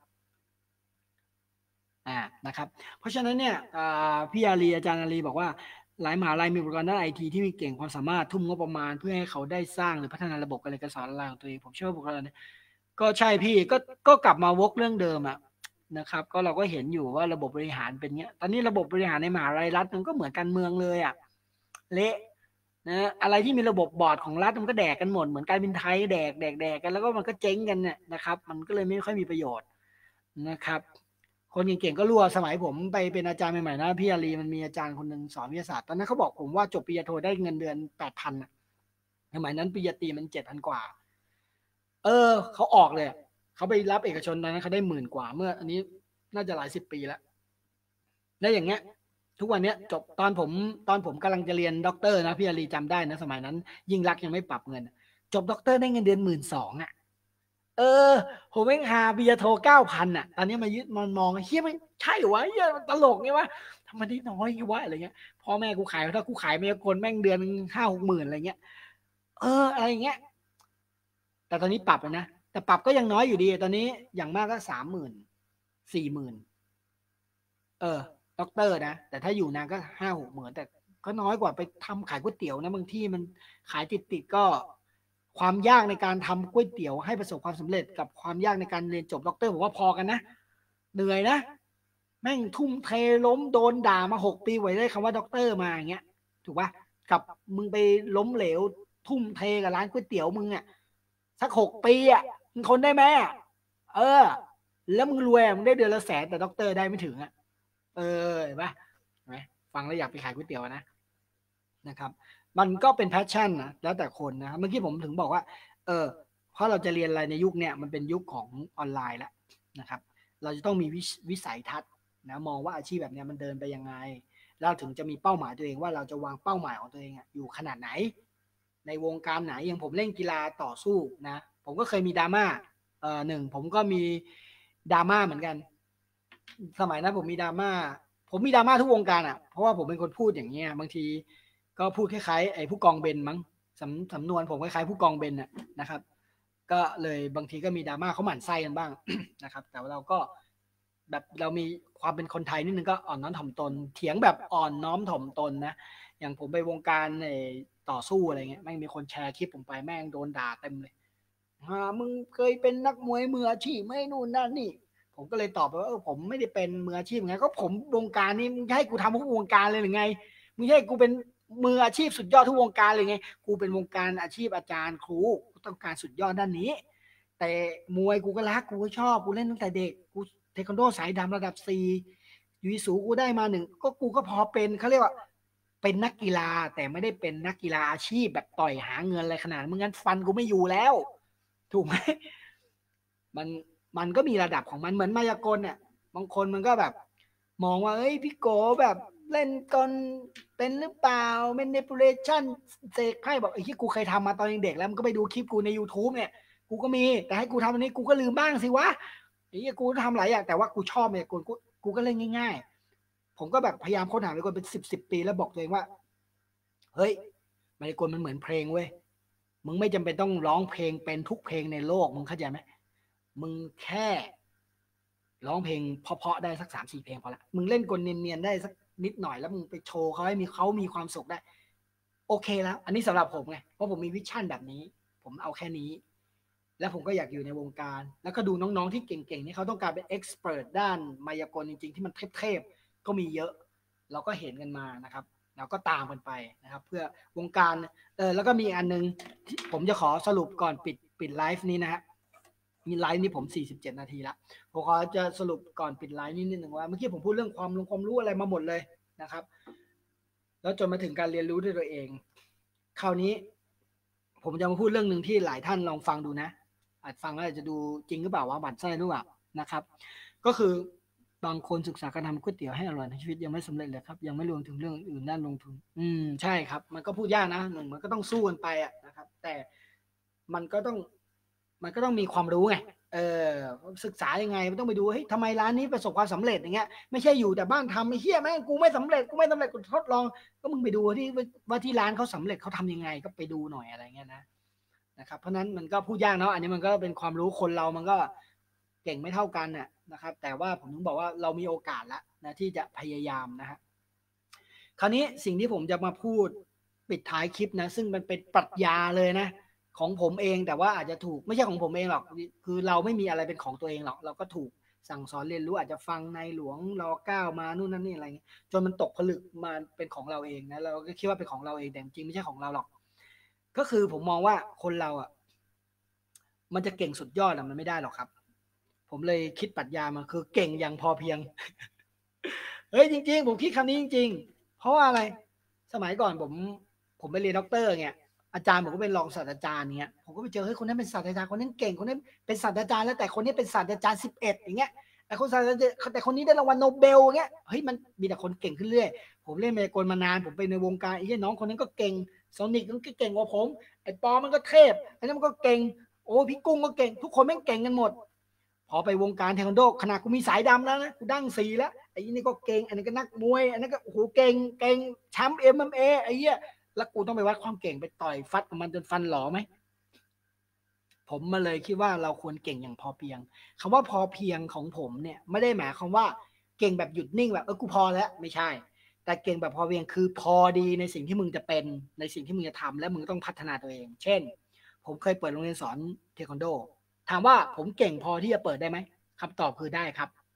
อ่านะครับเพราะฉะนั้นเนี่ยพี่อารีอาจารย์อารีบอกว่าหลายมหาลัยมีอุปกรณ์ด้านไอทีที่มีเก่งความสามารถทุ่มงบประมาณเพื่อให้เขาได้สร้างหรือพัฒนาระบบการเรียนการสอนออนไลน์ของตัวเองผมเชื่อว่าบุคลากรเนี่ยก็ใช่พี่ก็ก็กลับมาวกเรื่องเดิมอะนะครับก็เราก็เห็นอยู่ว่าระบบบริหารเป็นเงี้ยตอนนี้ระบบบริหารในมหาลัยรัฐมันก็เหมือนการเมืองเลยอะเละนะอะไรที่มีระบบบอร์ดของรัฐมันก็แดกกันหมดเหมือนการบินไทยแดกแดกแดกกันแล้วก็มันก็เจ๊งกันเนี่ยนะครับมันก็เลยไม่ค่อยมีประโยชน์นะครับคนเก่งๆก็รั่วสมัยผมไปเป็นอาจารย์ใหม่ๆนะพี่อารีมันมีอาจารย์คนหนึ่งสอนวิทยาศาสตร์ตอนนั้นเขาบอกผมว่าจบปริญญาโทได้เงินเดือนแปดพันสมัยนั้นปริญญาตรีมันเจ็ดพันกว่าเออเขาออกเลยเขาไปรับเอกชนตอนนั้นเขาได้หมื่นกว่าเมื่ออันนี้น่าจะหลายสิบปีแล้วแล้วอย่างเงี้ยทุกวันเนี้ยจบตอนผมตอนผมกำลังจะเรียนด็อกเตอร์นะพี่อารีจำได้นะสมัยนั้นยิ่งรักยังไม่ปรับเงินจบด็อกเตอร์ได้เงินเดือนหมื่นสองอ่ะเออผมเองหาปริญญาโทเก้าพันอ่ะตอนนี้มายึดมันมองเฮียมันใช่วะเฮียมันตลกไงวะทำไมได้น้อยวะอะไรเงี้ยพ่อแม่กูขายถ้ากูขายไม่คนแม่งเดือนห้าหกหมื่นอะไรเงี้ยเอออะไรเงี้ยแต่ตอนนี้ปรับแล้วนะแต่ปรับก็ยังน้อยอยู่ดีตอนนี้อย่างมากก็สามหมื่นสี่หมื่นเออด็อกเตอร์นะแต่ถ้าอยู่นานก็ห้าหกหมื่นแต่ก็น้อยกว่าไปทำขายก๋วยเตี๋ยวนะบางที่มันขายติดติดก็ความยากในการทำก๋วยเตี๋ยวให้ประสบความสำเร็จกับความยากในการเรียนจบด็อกเตอร์ผมว่าพอกันนะเหนื่อยนะแม่งทุ่มเทล้มโดนด่ามาหกปีไว้ได้คำว่าด็อกเตอร์มาอย่างเงี้ยถูกปะกับมึงไปล้มเหลวทุ่มเทกับร้านก๋วยเตี๋ยวมึงอ่ะสักหกปีอ่ะมึงทนได้ไหมเออแล้วมึงรวยมึงได้เดือนละแสนแต่ด็อกเตอร์ได้ไม่ถึงอ่ะเออเห็นปะไหมฟังแล้วอยากไปขายก๋วยเตี๋ยวนะนะครับมันก็เป็นแพชชั่นนะแล้วแต่คนนะเมื่อกี้ผมถึงบอกว่าเออเพราะเราจะเรียนอะไรในยุคเนี้ยมันเป็นยุคของออนไลน์แล้วนะครับเราจะต้องมีวิสัยทัศน์นะมองว่าอาชีพแบบนี้มันเดินไปยังไงเราถึงจะมีเป้าหมายตัวเองว่าเราจะวางเป้าหมายของตัวเองอยู่ขนาดไหนในวงการไหนอย่างผมเล่นกีฬาต่อสู้นะผมก็เคยมีดราม่าเอ่อหนึ่งผมก็มีดราม่าเหมือนกันสมัยนั้นผมมีดราม่าผมมีดราม่าทุกวงการอ่ะเพราะว่าผมเป็นคนพูดอย่างเงี้ยบางทีก็พูดคล้ายๆไอ้ผู้กองเบนมั้งสำสำนวนผมคล้ายๆผู้กองเบนน่ะนะครับก็เลยบางทีก็มีดราม่าเขาหมั่นไส้กันบ้างนะครับแต่ว่าเราก็แบบเรามีความเป็นคนไทยนิดนึงก็อ่อนน้อมถ่อมตนเถียงแบบอ่อนน้อมถ่อมตนนะอย่างผมไปวงการในต่อสู้อะไรเงี้ยแม่งมีคนแชร์คลิปผมไปแม่งโดนด่าเต็มเลยฮะมึงเคยเป็นนักมวยมืออาชีพไม่นู่นนั่นนี่ผมก็เลยตอบไปว่าเออผมไม่ได้เป็นมืออาชีพไงก็ผมวงการนี้มึงให้กูทำทุกวงการเลยหรือไงมึงให้กูเป็นมืออาชีพสุดยอดทุกวงการเลยไงกูเป็นวงการอาชีพอาจารย์ครูกูต้องการสุดยอดด้านนี้แต่มวยกูก็รักกูก็ชอบกูเล่นตั้งแต่เด็กกูเทควันโดสายดำระดับสี่ยูยิสูกูได้มาหนึ่งก็กูก็พอเป็นเขาเรียกว่าเป็นนักกีฬาแต่ไม่ได้เป็นนักกีฬาอาชีพแบบต่อยหาเงินอะไรขนาดมึงงั้นฟันกูไม่อยู่แล้วถูกไหมมันมันก็มีระดับของมันเหมือนมายากลเนี่ยบางคนมันก็แบบมองว่าเอ้ยพี่โกแบบเล่นกลเป็นหรือเปล่า manipulation เสกไพ่บอกไอ้ที่กูเคยทำมาตอนเด็กแล้วมันก็ไปดูคลิปกูใน YouTube เนี่ยกูก็มีแต่ให้กูทำอันนี้กูก็ลืมบ้างสิวะไอ้ที่กูทำหลายอย่างแต่ว่ากูชอบเนี่ยกูกูกูก็เล่นง่ายๆผมก็แบบพยายามค้นหาไปคนเป็นสิบสิบปีแล้วบอกตัวเองว่าเฮ้ยมายากลมันเหมือนเพลงเว้ยมึงไม่จำเป็นต้องร้องเพลงเป็นทุกเพลงในโลกมึงเข้าใจไหมมึงแค่ร้องเพลงเพราะๆได้สักสามสี่เพลงพอละมึงเล่นกลเนียนๆได้สักนิดหน่อยแล้วมึงไปโชว์เขาให้มีเขามีความสุขได้โอเคแล้วอันนี้สำหรับผมไงเพราะผมมีวิชั่นแบบนี้ผมเอาแค่นี้แล้วผมก็อยากอยู่ในวงการแล้วก็ดูน้องๆที่เก่งๆนี่เขาต้องการเป็นเอ็กซ์เพรสด้านมายากลจริงๆที่มันเทพๆก็มีเยอะเราก็เห็นกันมานะครับเราก็ตามกันไปนะครับเพื่อวงการเออแล้วก็มีอันนึงผมจะขอสรุปก่อนปิดปิดไลฟ์นี้นะฮะมีไลฟ์นี้ผมสี่สิบเจ็ดนาทีละผมขอจะสรุปก่อนปิดไลฟ์นิดนึงว่าเมื่อกี้ผมพูดเรื่องความรู้ความรู้อะไรมาหมดเลยนะครับแล้วจนมาถึงการเรียนรู้ด้วยตัวเองคราวนี้ผมจะมาพูดเรื่องหนึ่งที่หลายท่านลองฟังดูนะอาจฟังแล้วอาจจะดูจริงหรือเปล่าว่าบั่นไส้หรือเปล่านะครับก็คือบางคนศึกษาการทำก๋วยเตี๋ยวให้อร่อยในชีวิตยังไม่สำเร็จเลยครับยังไม่รวมถึงเรื่องอื่นด้านลงทุนอืมใช่ครับมันก็พูดยากนะหนึ่งมันก็ต้องสู้กันไปอะนะครับแต่มันก็ต้องมันก็ต้องมีความรู้ไงเออศึกษายังไงมันต้องไปดูเฮ้ยทำไมร้านนี้ประสบความสำเร็จอย่างเงี้ยไม่ใช่อยู่แต่บ้านทำไอ้เหี้ยแม่งกูไม่สำเร็จกูไม่สำเร็จกูทดลองก็มึงไปดูที่ว่าที่ร้านเขาสำเร็จเขาทำยังไงก็ไปดูหน่อยอะไรเงี้ยนะนะครับเพราะนั้นมันก็พูดยากเนาะอันนี้มันก็เป็นความรู้คนเรามันก็เก่งไม่เท่ากันน่ะนะครับแต่ว่าผมต้องบอกว่าเรามีโอกาสแล้วนะที่จะพยายามนะฮะคราวนี้สิ่งที่ผมจะมาพูดปิดท้ายคลิปนะซึ่งมันเป็นปรัชญาเลยนะของผมเองแต่ว่าอาจจะถูกไม่ใช่ของผมเองหรอกคือเราไม่มีอะไรเป็นของตัวเองหรอกเราก็ถูกสั่งสอนเรียนรู้อาจจะฟังในหลวงรอเก้ามานู่นนั่นนี่อะไรเงี้ยจนมันตกผลึกมาเป็นของเราเองนะเราก็คิดว่าเป็นของเราเองแต่จริงไม่ใช่ของเราหรอกก็คือผมมองว่าคนเราอ่ะมันจะเก่งสุดยอดอ่ะมันไม่ได้หรอกครับผมเลยคิดปรัชญามาคือเก่งอย่างพอเพียงเฮ้ยจริงๆผมคิดคำนี้จริงๆเพราะว่าอะไรสมัยก่อนผมผมไปเรียนด็อกเตอร์เงี้ยอาจารย์ผมก็เป็นรองศาสตราจารย์เงี้ยผมก็ไปเจอเฮ้ยคนนั้นเป็นศาสตราจารย์คนนั้นเก่งคนนั้นเป็นศาสตราจารย์แล้วแต่คนนี้เป็นศาสตราจารย์สิบเอ็ดอย่างเงี้ยแต่คนศาสตราจารย์แต่คนนี้ได้รางวัลโนเบลอย่างเงี้ยเฮ้ยมันมีแต่คนเก่งขึ้นเรื่อยผมเล่นมายากลมานานผมไปในวงการไอ้น้องคนนั้นก็เก่งโซนิกมันก็เก่งกว่าผมไอ้ปอมันก็เทพไอ้นั่นมันก็เก่งโอ้พี่กุ้งก็เก่งทุกคนแม่งเก่งกันหมดพอไปวงการเทควันโดขนาดกูมีสายดำแล้วนะกูดั้งสีแล้วไอ้นี่ก็เก่งอันนี้ก็นักมวยอันนั้นก็โอ้โหเก่งเก่งแชมป์เอ็มเอ็มเอไอ้เหี้ยแล้วกูต้องไปวัดความเก่งไปต่อยฟัดกับมันจนฟันหลอไหมผมมาเลยคิดว่าเราควรเก่งอย่างพอเพียงคำว่าพอเพียงของผมเนี่ยไม่ได้หมายความว่าเก่งแบบหยุดนิ่งแบบเออกูพอแล้วไม่ใช่แต่เก่งแบบพอเพียงคือพอดีในสิ่งที่มึงจะเป็นในสิ่งที่มึงจะทำและมึงต้องพัฒนาตัวเองเช่นผมเคยเปิดโรงเรียนสอนเทควันโดถามว่าผมเก่งพอที่จะเปิดได้ไหมคำตอบคือได้ครับ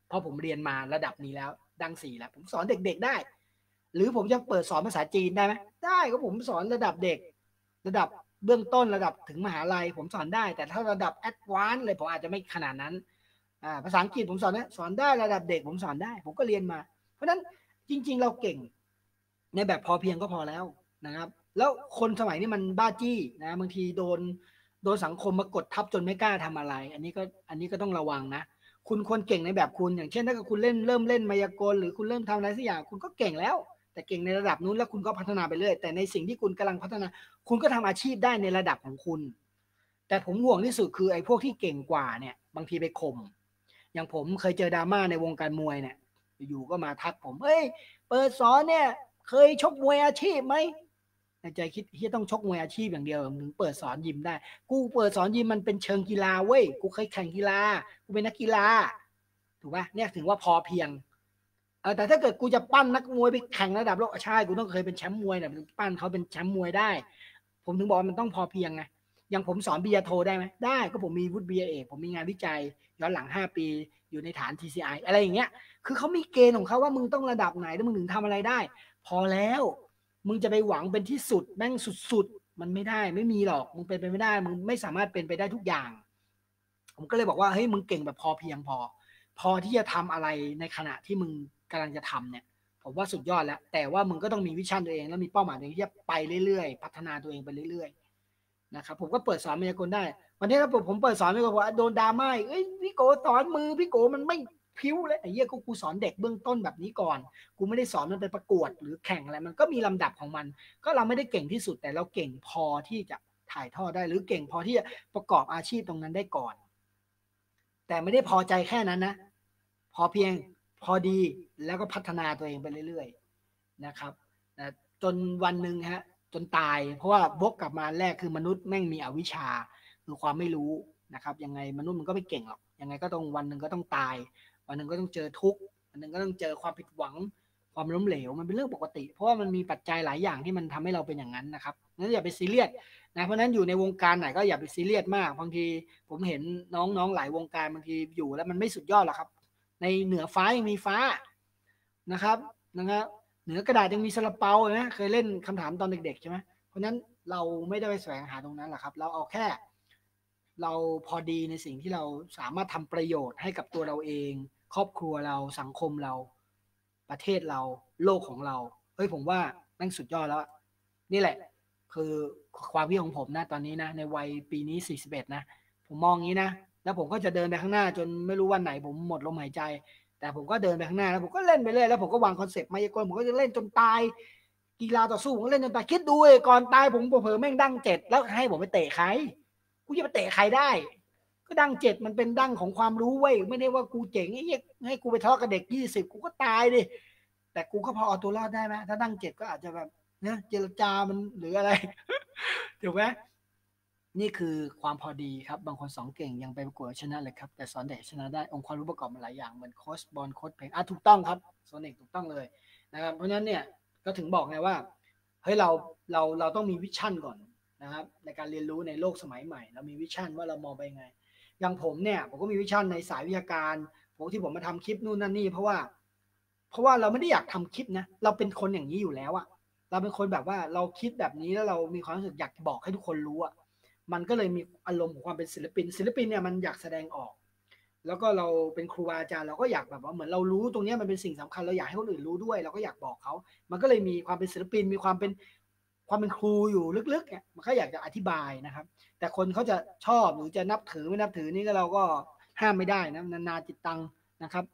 เพราะผมเรียนมาระดับนี้แล้วดังสี่แล้วผมสอนเด็กๆได้หรือผมจะเปิดสอนภาษาจีนได้ไหมได้ก็ผมสอนระดับเด็กระดับเบื้องต้นระดับถึงมหาลัยผมสอนได้แต่ถ้าระดับแอดวานซ์เลยผมอาจจะไม่ขนาดนั้นอ่าภาษาอังกฤษผมสอนได้สอนได้ระดับเด็กผมสอนได้ผมก็เรียนมาเพราะฉะนั้นจริงๆเราเก่งในแบบพอเพียงก็พอแล้วนะครับแล้วคนสมัยนี้มันบ้าจี้นะบางทีโดนโดนสังคมมากดทับจนไม่กล้าทำอะไร อันนี้ก็อันนี้ก็ต้องระวังนะคุณควรเก่งในแบบคุณอย่างเช่นถ้าคุณเล่นเริ่มเล่นมายากลหรือคุณเริ่มทำอะไรสักอย่างคุณก็เก่งแล้วแต่เก่งในระดับนู้นแล้วคุณก็พัฒนาไปเรื่อยแต่ในสิ่งที่คุณกำลังพัฒนาคุณก็ทำอาชีพได้ในระดับของคุณแต่ผมห่วงที่สุดคือไอ้พวกที่เก่งกว่าเนี่ยบางทีไปข่มอย่างผมเคยเจอดราม่าในวงการมวยเนี่ยอยู่ก็มาทักผมเฮ้ยเปิดสอนเนี่ยเคยชกมวยอาชีพไหมในใจคิดที่ต้องชกมวยอาชีพอย่างเดียวถึงเปิดสอนยิมได้กูเปิดสอนยิมมันเป็นเชิงกีฬาเว้ยกูเคยแข่งกีฬากูเป็นนักกีฬาถูกป่ะเนี่ยถึงว่าพอเพียงเออแต่ถ้าเกิดกูจะปั้นนักมวยไปแข่งระดับโลกใช่กูต้องเคยเป็นแชมป์มวยเนี่ยปั้นเขาเป็นแชมป์มวยได้ผมถึงบอกมันต้องพอเพียงไงอย่างผมสอนปริญญาโทได้ไหมได้ก็ผมมีวุฒิปริญญาเอกผมมีงานวิจัยย้อนหลังห้าปีอยู่ในฐาน ที ซี ไอ อะไรอย่างเงี้ยคือเขามีเกณฑ์ของเขาว่ามึงต้องระดับไหนแล้วมึงถึงทำอะไรได้พอแล้วมึงจะไปหวังเป็นที่สุดแม่งสุดๆมันไม่ได้ไม่มีหรอกมึงเป็นไปไม่ได้มึงไม่สามารถเป็นไปได้ทุกอย่างผมก็เลยบอกว่าเฮ้ยมึงเก่งแบบพอเพียงพอพอที่จะทำอะไรในขณะที่มึงกำลังจะทำเนี่ยผมว่าสุดยอดแล้วแต่ว่ามึงก็ต้องมีวิชั่นตัวเองแล้วมีเป้าหมายตัวเองที่จะไปเรื่อยๆพัฒนาตัวเองไปเรื่อยๆนะครับผมก็เปิดสอนมายากลได้วันนี้ถ้าผมเปิดสอนมายากลว่าโดนดราม่าเอ้ยพี่โกสอนมือพี่โกมันไม่พิ้วเลยไอ้เหี้ยกูสอนเด็กเบื้องต้นแบบนี้ก่อนกูไม่ได้สอนมันไปประกวดหรือแข่งอะไรมันก็มีลำดับของมันก็เราไม่ได้เก่งที่สุดแต่เราเก่งพอที่จะถ่ายทอดได้หรือเก่งพอที่จะประกอบอาชีพตรงนั้นได้ก่อนแต่ไม่ได้พอใจแค่นั้นนะพอเพียงพอดีแล้วก็พัฒนาตัวเองไปเรื่อยๆนะครับนะจนวันหนึ่งฮะจนตายเพราะว่าบกกลับมาแรกคือมนุษย์แม่งมีอวิชชาคือความไม่รู้นะครับยังไงมนุษย์มันก็ไม่เก่งหรอกยังไงก็ต้องวันหนึ่งก็ต้องตายวันหนึ่งก็ต้องเจอทุกข์วันหนึ่งก็ต้องเจอความผิดหวังความล้มเหลวมันเป็นเรื่องปกติเพราะว่ามันมีปัจจัยหลายอย่างที่มันทำให้เราเป็นอย่างนั้นนะครับงั้นอย่าไปซีเรียสนะเพราะนั้นอยู่ในวงการไหนก็อย่าไปซีเรียสมากบางทีผมเห็นน้องๆหลายวงการบางทีอยู่แล้วมันไม่สุดยอดหรอกครับในเหนือฟ้ายังมีฟ้านะครับนะครับเหนือกระดาษยังมีซาลาเปานะเคยเล่นคำถามตอนเด็กๆใช่ไหมเพราะนั้นเราไม่ได้ไปแสวงหาตรงนั้นหรอกครับเราเอาแค่เราพอดีในสิ่งที่เราสามารถทำประโยชน์ให้กับตัวเราเองครอบครัวเราสังคมเราประเทศเราโลกของเราเฮ้ยผมว่าแม่งสุดยอดแล้วนี่แหละคือความคิดของผมนะตอนนี้นะในวัยปีนี้สี่สิบเอ็ดนะผมมองงี้นะแล้วผมก็จะเดินไปข้างหน้าจนไม่รู้วันไหนผมหมดลมหายใจแต่ผมก็เดินไปข้างหน้าแล้วผมก็เล่นไปเรื่อยแล้วผมก็วางคอนเซ็ปต์มายากลผมก็จะเล่นจนตายกีฬาต่อสู้ผมก็เล่นจนตายคิดดูเลยก่อนตายผมเผลอแม่งดั้งเจ็ดแล้วให้ผมไปเตะใครกูจะไปเตะใครได้ก็ดั้งเจ็ดมันเป็นดั้งของความรู้เว้ยไม่ได้ว่ากูเจ๋งไอ้เหี้ยให้กูไปทะเลาะกับเด็กยี่สิบกูก็ตายดิแต่กูก็พอเอาตัวรอดได้ไหมถ้าดั้งเจ็ดก็อาจจะแบบเนี่ยเจรจามันหรืออะไรถูกไหมนี่คือความพอดีครับบางคนสองเก่งยังไปประกวดชนะเลยครับแต่สอนเด็กชนะได้องค์ความรู้ประกอบมาหลายอย่างเหมือนโค้ชบอลโค้ชเพลงอ่ะถูกต้องครับโซนิกถูกต้องเลยนะครับเพราะฉะนั้นเนี่ยก็ถึงบอกไงว่าเฮ้ยเราเราเราต้องมีวิชั่นก่อนนะครับในการเรียนรู้ในโลกสมัยใหม่เรามีวิชั่นว่าเรามองไปไงอย่างผมเนี่ยผมก็มีวิชั่นในสายวิชาการผมที่ผมมาทำคลิปนู่นนั่นนี่เพราะว่าเพราะว่าเราไม่ได้อยากทำคลิปนะเราเป็นคนอย่างนี้อยู่แล้วอะเราเป็นคนแบบว่าเราคิดแบบนี้แล้วเรามีความรู้สึกอยากบอกให้ทุกคนรู้อะมันก็เลยมีอารมณ์ของความเป็นศิลปินศิลปินเนี่ยมันอยากแสดงออกแล้วก็เราเป็นครูอาจารย์เราก็อยากแบบว่าเหมือนเรารู้ตรงนี้มันเป็นสิ่งสำคัญเราอยากให้คนอื่นรู้ด้วยเราก็อยากบอกเขามันก็เลยมีความเป็นศิลปินมีความเป็นความเป็นครูอยู่ลึกๆเนี่ยมันก็อยากจะอธิบายนะครับแต่คนเขาจะชอบหรือจะนับถือไม่นับถือนี่ก็เราก็ห้ามไม่ได้นะนานาจิตตังนะครับ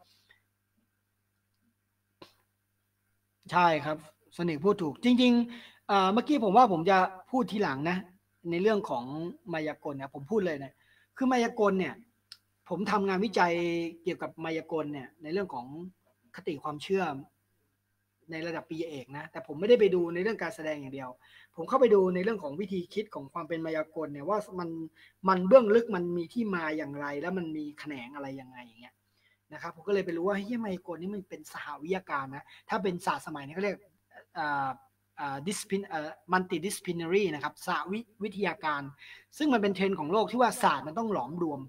ใช่ครับสนิทพูดถูกจริงๆเมื่อกี้ผมว่าผมจะพูดทีหลังนะในเรื่องของมายากลเนี่ยผมพูดเลยนะคือมายากลเนี่ยผมทำงานวิจัยเกี่ยวกับมายากลเนี่ยในเรื่องของคติความเชื่อในระดับปริญญาเอกนะแต่ผมไม่ได้ไปดูในเรื่องการแสดงอย่างเดียวผมเข้าไปดูในเรื่องของวิธีคิดของความเป็นมายากลเนี่ยว่ามันมันเบื้องลึกมันมีที่มาอย่างไรแล้วมันมีแขนงอะไรยังไงอย่างเงี้ยนะครับผมก็เลยไปรู้ว่าเฮ้ยมายากลนี่มันเป็นสหวิทยาการนะถ้าเป็นศาสตร์สมัยนี้เขาเรียกอ่าอ่า discipline อ่า multidisciplinary นะครับศาสตร์วิทยาการซึ่งมันเป็นเทรนด์ของโลกที่ว่าศาสตร์มันต้องหลอมรวม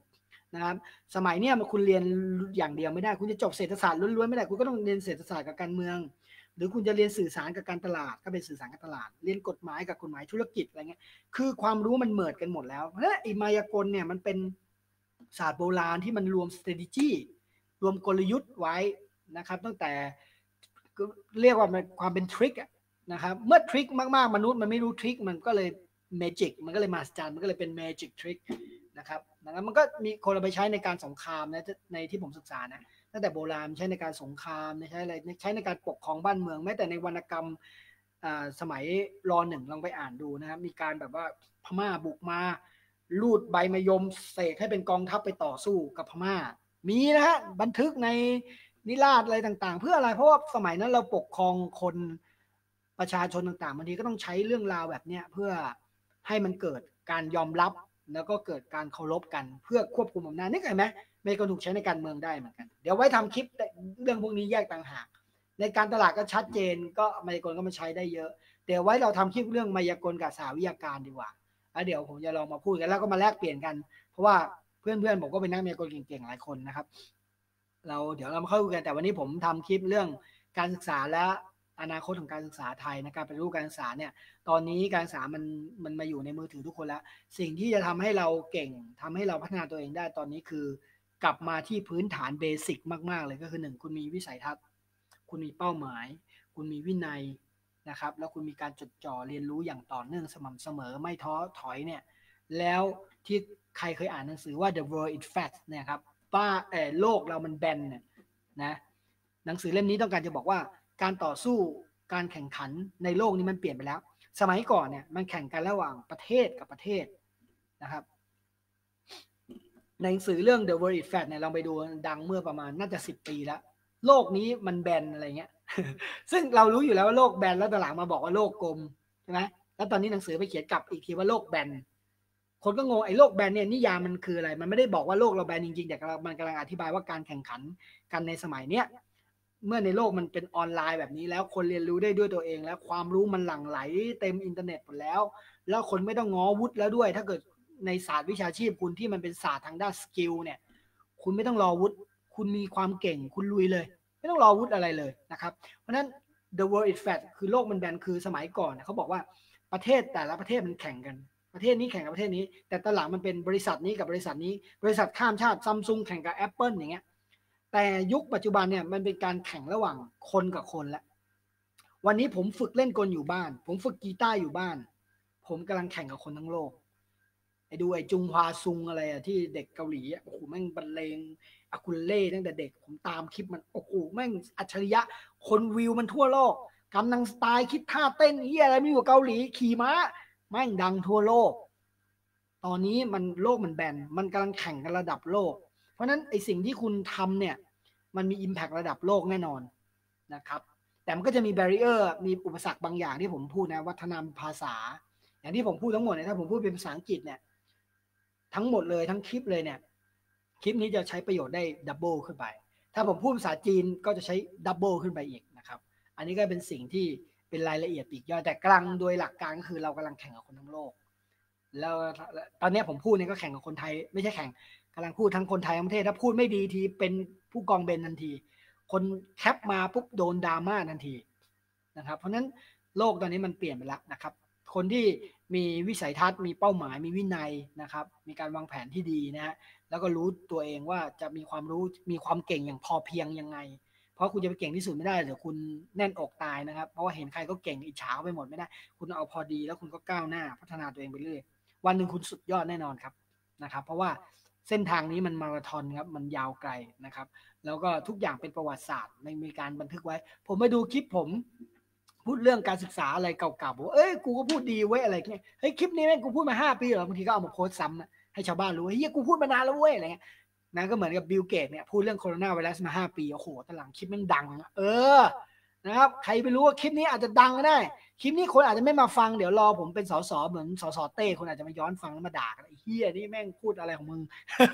นะครับสมัยเนี้ยมันคุณเรียนอย่างเดียวไม่ได้คุณจะจบเศรษฐศาสตร์ล้วนๆไม่ได้คุณก็ต้องเรียนเศรษฐศาสตร์กับการเมืองหรือคุณจะเรียนสื่อสารกับการตลาดก็เป็นสื่อสารกับตลาดเรียนกฎหมายกับกฎหมายธุรกิจอะไรเงี้ยคือความรู้มันเมิร์จกันหมดแล้วเพราะฉะนั้นไอ้มายากลเนี่ยมันเป็นศาสตร์โบราณที่มันรวม strategy รวมกลยุทธ์ไว้นะครับตั้งแต่เรียกว่าความเป็นทริคนะครับเมื่อทริคมากๆมนุษย์มันไม่รู้ทริคมันก็เลยเมจิกมันก็เลยมาสจารย์มันก็เลยเป็นเมจิกทริคนะครับดังนั้นมันก็มีคนเอาไปใช้ในการสงครามนะในที่ผมศึกษานะตั้งแต่โบราณใช้ในการสงครามใช้อะไรใช้ในการปกครองบ้านเมืองแม้แต่ในวรรณกรรมสมัยรอหนึ่งลองไปอ่านดูนะครับมีการแบบว่าพม่าบุกมาลูดใบมะยมเสกให้เป็นกองทัพไปต่อสู้กับพม่ามีนะฮะบันทึกในนิราศอะไรต่างๆเพื่ออะไรเพราะว่าสมัยนั้นเราปกครองคนประชาชนต่างๆบางทีก็ต้องใช้เรื่องราวแบบนี้เพื่อให้มันเกิดการยอมรับแล้วก็เกิดการเคารพกันเพื่อควบคุมอำนาจนี่เห็นไหมเมย์ก็ถูกใช้ในการเมืองได้เหมือนกันเดี๋ยวไว้ทำคลิปเรื่องพวกนี้แยกต่างหากในการตลาดก็ชัดเจนก็มายากลก็มาใช้ได้เยอะเดี๋ยวไว้เราทำคลิปเรื่องมายากลกับสาวิทยาการดีกว่าแล้วเดี๋ยวผมจะลองมาพูดกันแล้วก็มาแลกเปลี่ยนกันเพราะว่าเพื่อนๆผมก็เป็นนักมายากลเก่งๆหลายคนนะครับเราเดี๋ยวเรามาเข้าดูกันแต่วันนี้ผมทำคลิปเรื่องการศึกษาและอนาคตของการศึกษาไทยนะการปฏิรูปการศึกษาเนี่ยตอนนี้การศึกษามันมันมาอยู่ในมือถือทุกคนแล้วสิ่งที่จะทำให้เราเก่งทำให้เราพัฒนาตัวเองได้ตอนนี้คือกลับมาที่พื้นฐานเบสิกมากๆเลยก็คือหนึ่งคุณมีวิสัยทัศน์คุณมีเป้าหมายคุณมีวินัยนะครับแล้วคุณมีการจดจ่อเรียนรู้อย่างต่อเนื่องสม่ำเสมอไม่ท้อถอยเนี่ยแล้วที่ใครเคยอ่านหนังสือว่า The World is Flat เนี่ยครับว่าเออโลกเรามันแบนเนี่ยนะหนังสือเล่มนี้ต้องการจะบอกว่าการต่อสู้การแข่งขันในโลกนี้มันเปลี่ยนไปแล้วสมัยก่อนเนี่ยมันแข่งกันระหว่างประเทศกับประเทศนะครับในหนังสือเรื่อง The World is Flat เนี่ยเราไปดูดังเมื่อประมาณน่าจะสิบปีแล้วโลกนี้มันแบนอะไรเงี้ยซึ่งเรารู้อยู่แล้วว่าโลกแบนแล้วตอนหลังมาบอกว่าโลกกลมใช่ไหมแล้วตอนนี้หนังสือไปเขียนกลับอีกทีว่าโลกแบนคนก็งงไอ้โลกแบนเนี่ยนิยามมันคืออะไรมันไม่ได้บอกว่าโลกเราแบนจริงๆแต่มันกำลังอธิบายว่าการแข่งขันกันในสมัยเนี้ยเมื่อในโลกมันเป็นออนไลน์แบบนี้แล้วคนเรียนรู้ได้ด้วยตัวเองแล้วความรู้มันหลั่งไหลเต็มอินเทอร์เน็ตหมดแล้วแล้วคนไม่ต้องง้อวุฒิแล้วด้วยถ้าเกิดในศาสตร์วิชาชีพคุณที่มันเป็นศาสตร์ทางด้านสกิลเนี่ยคุณไม่ต้องรอวุฒิคุณมีความเก่งคุณลุยเลยไม่ต้องรอวุฒิอะไรเลยนะครับเพราะฉะนั้น the world is flat คือโลกมันแบนคือสมัยก่อนเขาบอกว่าประเทศแต่ละประเทศมันแข่งกันประเทศนี้แข่งกับประเทศนี้แต่ตอนหลังมันเป็นบริษัทนี้กับบริษัทนี้บริษัทข้ามชาติซัมซุงแข่งกับ Apple อย่างเงี้ยแต่ยุคปัจจุบันเนี่ยมันเป็นการแข่งระหว่างคนกับคนแล้ววันนี้ผมฝึกเล่นกลอยู่บ้านผมฝึกกีตาร์อยู่บ้านผมกำลังแข่งกับคนทั้งโลกไอ้ดูไอ้จุงฮวาซุงอะไรอะที่เด็กเกาหลีโอ้โหแม่งบรรเลงอากุลเล่ตั้งแต่เด็กผมตามคลิปมันโอ้โหแม่งอัจฉริยะคนวิวมันทั่วโลกกำลังสไตล์คิดท่าเต้นเฮียอะไรไม่อยู่เกาหลีขี่ม้าแม่งดังทั่วโลกตอนนี้มันโลกมันแบนมันกำลังแข่งกันระดับโลกเพราะนั้นไอสิ่งที่คุณทำเนี่ยมันมี impact ระดับโลกแน่นอนนะครับแต่มันก็จะมี barrier มีอุปสรรคบางอย่างที่ผมพูดนะวัฒนธรรมภาษาอย่างที่ผมพูดทั้งหมดเนี่ยถ้าผมพูดเป็นภาษาอังกฤษเนี่ยทั้งหมดเลยทั้งคลิปเลยเนี่ยคลิปนี้จะใช้ประโยชน์ได้ดับเบิลขึ้นไปถ้าผมพูดภาษาจีนก็จะใช้ดับเบิลขึ้นไปอีกนะครับอันนี้ก็เป็นสิ่งที่เป็นรายละเอียดปลีกย่อยแต่กลางโดยหลักการก็คือเรากำลังแข่งกับคนทั้งโลกแล้วตอนนี้ผมพูดเนี่ยก็แข่งกับคนไทยไม่ใช่แข่งกำลังพูดทั้งคนไทยทั้งประเทศถ้าพูดไม่ดีทีเป็นผู้กองเบนทันทีคนแคปมาปุ๊บโดนดราม่าทันทีนะครับเพราะนั้นโลกตอนนี้มันเปลี่ยนไปแล้วนะครับคนที่มีวิสัยทัศน์มีเป้าหมายมีวินัยนะครับมีการวางแผนที่ดีนะฮะแล้วก็รู้ตัวเองว่าจะมีความรู้มีความเก่งอย่างพอเพียงยังไงเพราะคุณจะไปเก่งที่สุดไม่ได้เดี๋ยวคุณแน่นอกตายนะครับเพราะว่าเห็นใครก็เก่งอิจฉาไปหมดไม่ได้คุณเอาพอดีแล้วคุณก็ก้าวหน้าพัฒนาตัวเองไปเรื่อยวันหนึ่งคุณสุดยอดแน่นอนครับนะครับเพราะว่าเส้นทางนี้มันมาราธอนครับมันยาวไกลนะครับแล้วก็ทุกอย่างเป็นประวัติศาสตร์ไม่มีการบันทึกไว้ผมไปดูคลิปผมพูดเรื่องการศึกษาอะไรเก่าๆบอกเอ้ยกูก็พูดดีไว้อะไรเงี้ยเฮ้ยคลิปนี้แม่งกูพูดมาห้าปีเหรอบางทีก็เอามาโพสต์ซ้ำให้ชาวบ้านรู้เฮ้ยกูพูดมานานแล้วเว้ยอะไรเงี้ยนั่นก็เหมือนกับบิลเกตเนี่ยพูดเรื่องโคโรนาไวรัสมาห้าปีโอ้โหตอนหลังคลิปแม่งดังเออนะครับใครไปรู้ว่าคลิปนี้อาจจะดังก็ได้คลิปนี้คนอาจจะไม่มาฟังเดี๋ยวรอผมเป็นสสเหมือนสสเต้คนอาจจะมาย้อนฟังแล้วมาด่ากันไอ้เหี้ยนี่แม่งพูดอะไรของมึง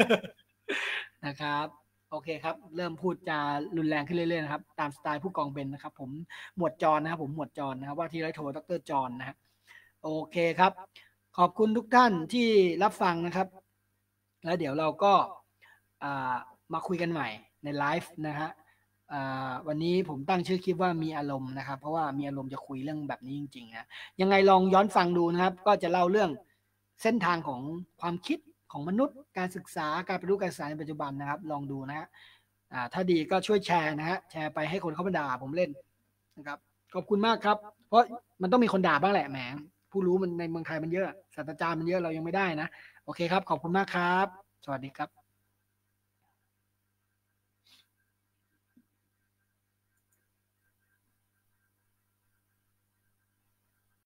นะครับโอเคครับเริ่มพูดจารุนแรงขึ้นเรื่อยๆนะครับตามสไตล์ผู้กองเบนนะครับผมหมวดจรนะครับผมหมวดจรนะครับว่าที่ร้อยโทดรจรนะฮะโอเคครับขอบคุณทุกท่านที่รับฟังนะครับแล้วเดี๋ยวเราก็อ่ามาคุยกันใหม่ในไลฟ์นะฮะอ่าวันนี้ผมตั้งชื่อคลิปว่ามีอารมณ์นะครับเพราะว่ามีอารมณ์จะคุยเรื่องแบบนี้จริงๆนะยังไงลองย้อนฟังดูนะครับก็จะเล่าเรื่องเส้นทางของความคิดของมนุษย์การศึกษาการปฏิรูปการศึกษาในปัจจุบันนะครับลองดูนะฮะอ่าถ้าดีก็ช่วยแชร์นะฮะแชร์ไปให้คนเข้ามาด่าผมเล่นนะครับขอบคุณมากครับเพราะมันต้องมีคนด่าบ้างแหละแหมผู้รู้มันในเมืองไทยมันเยอะศาสตราจารย์มันเยอะเรายังไม่ได้นะโอเคครับขอบคุณมากครับสวัสดีครับ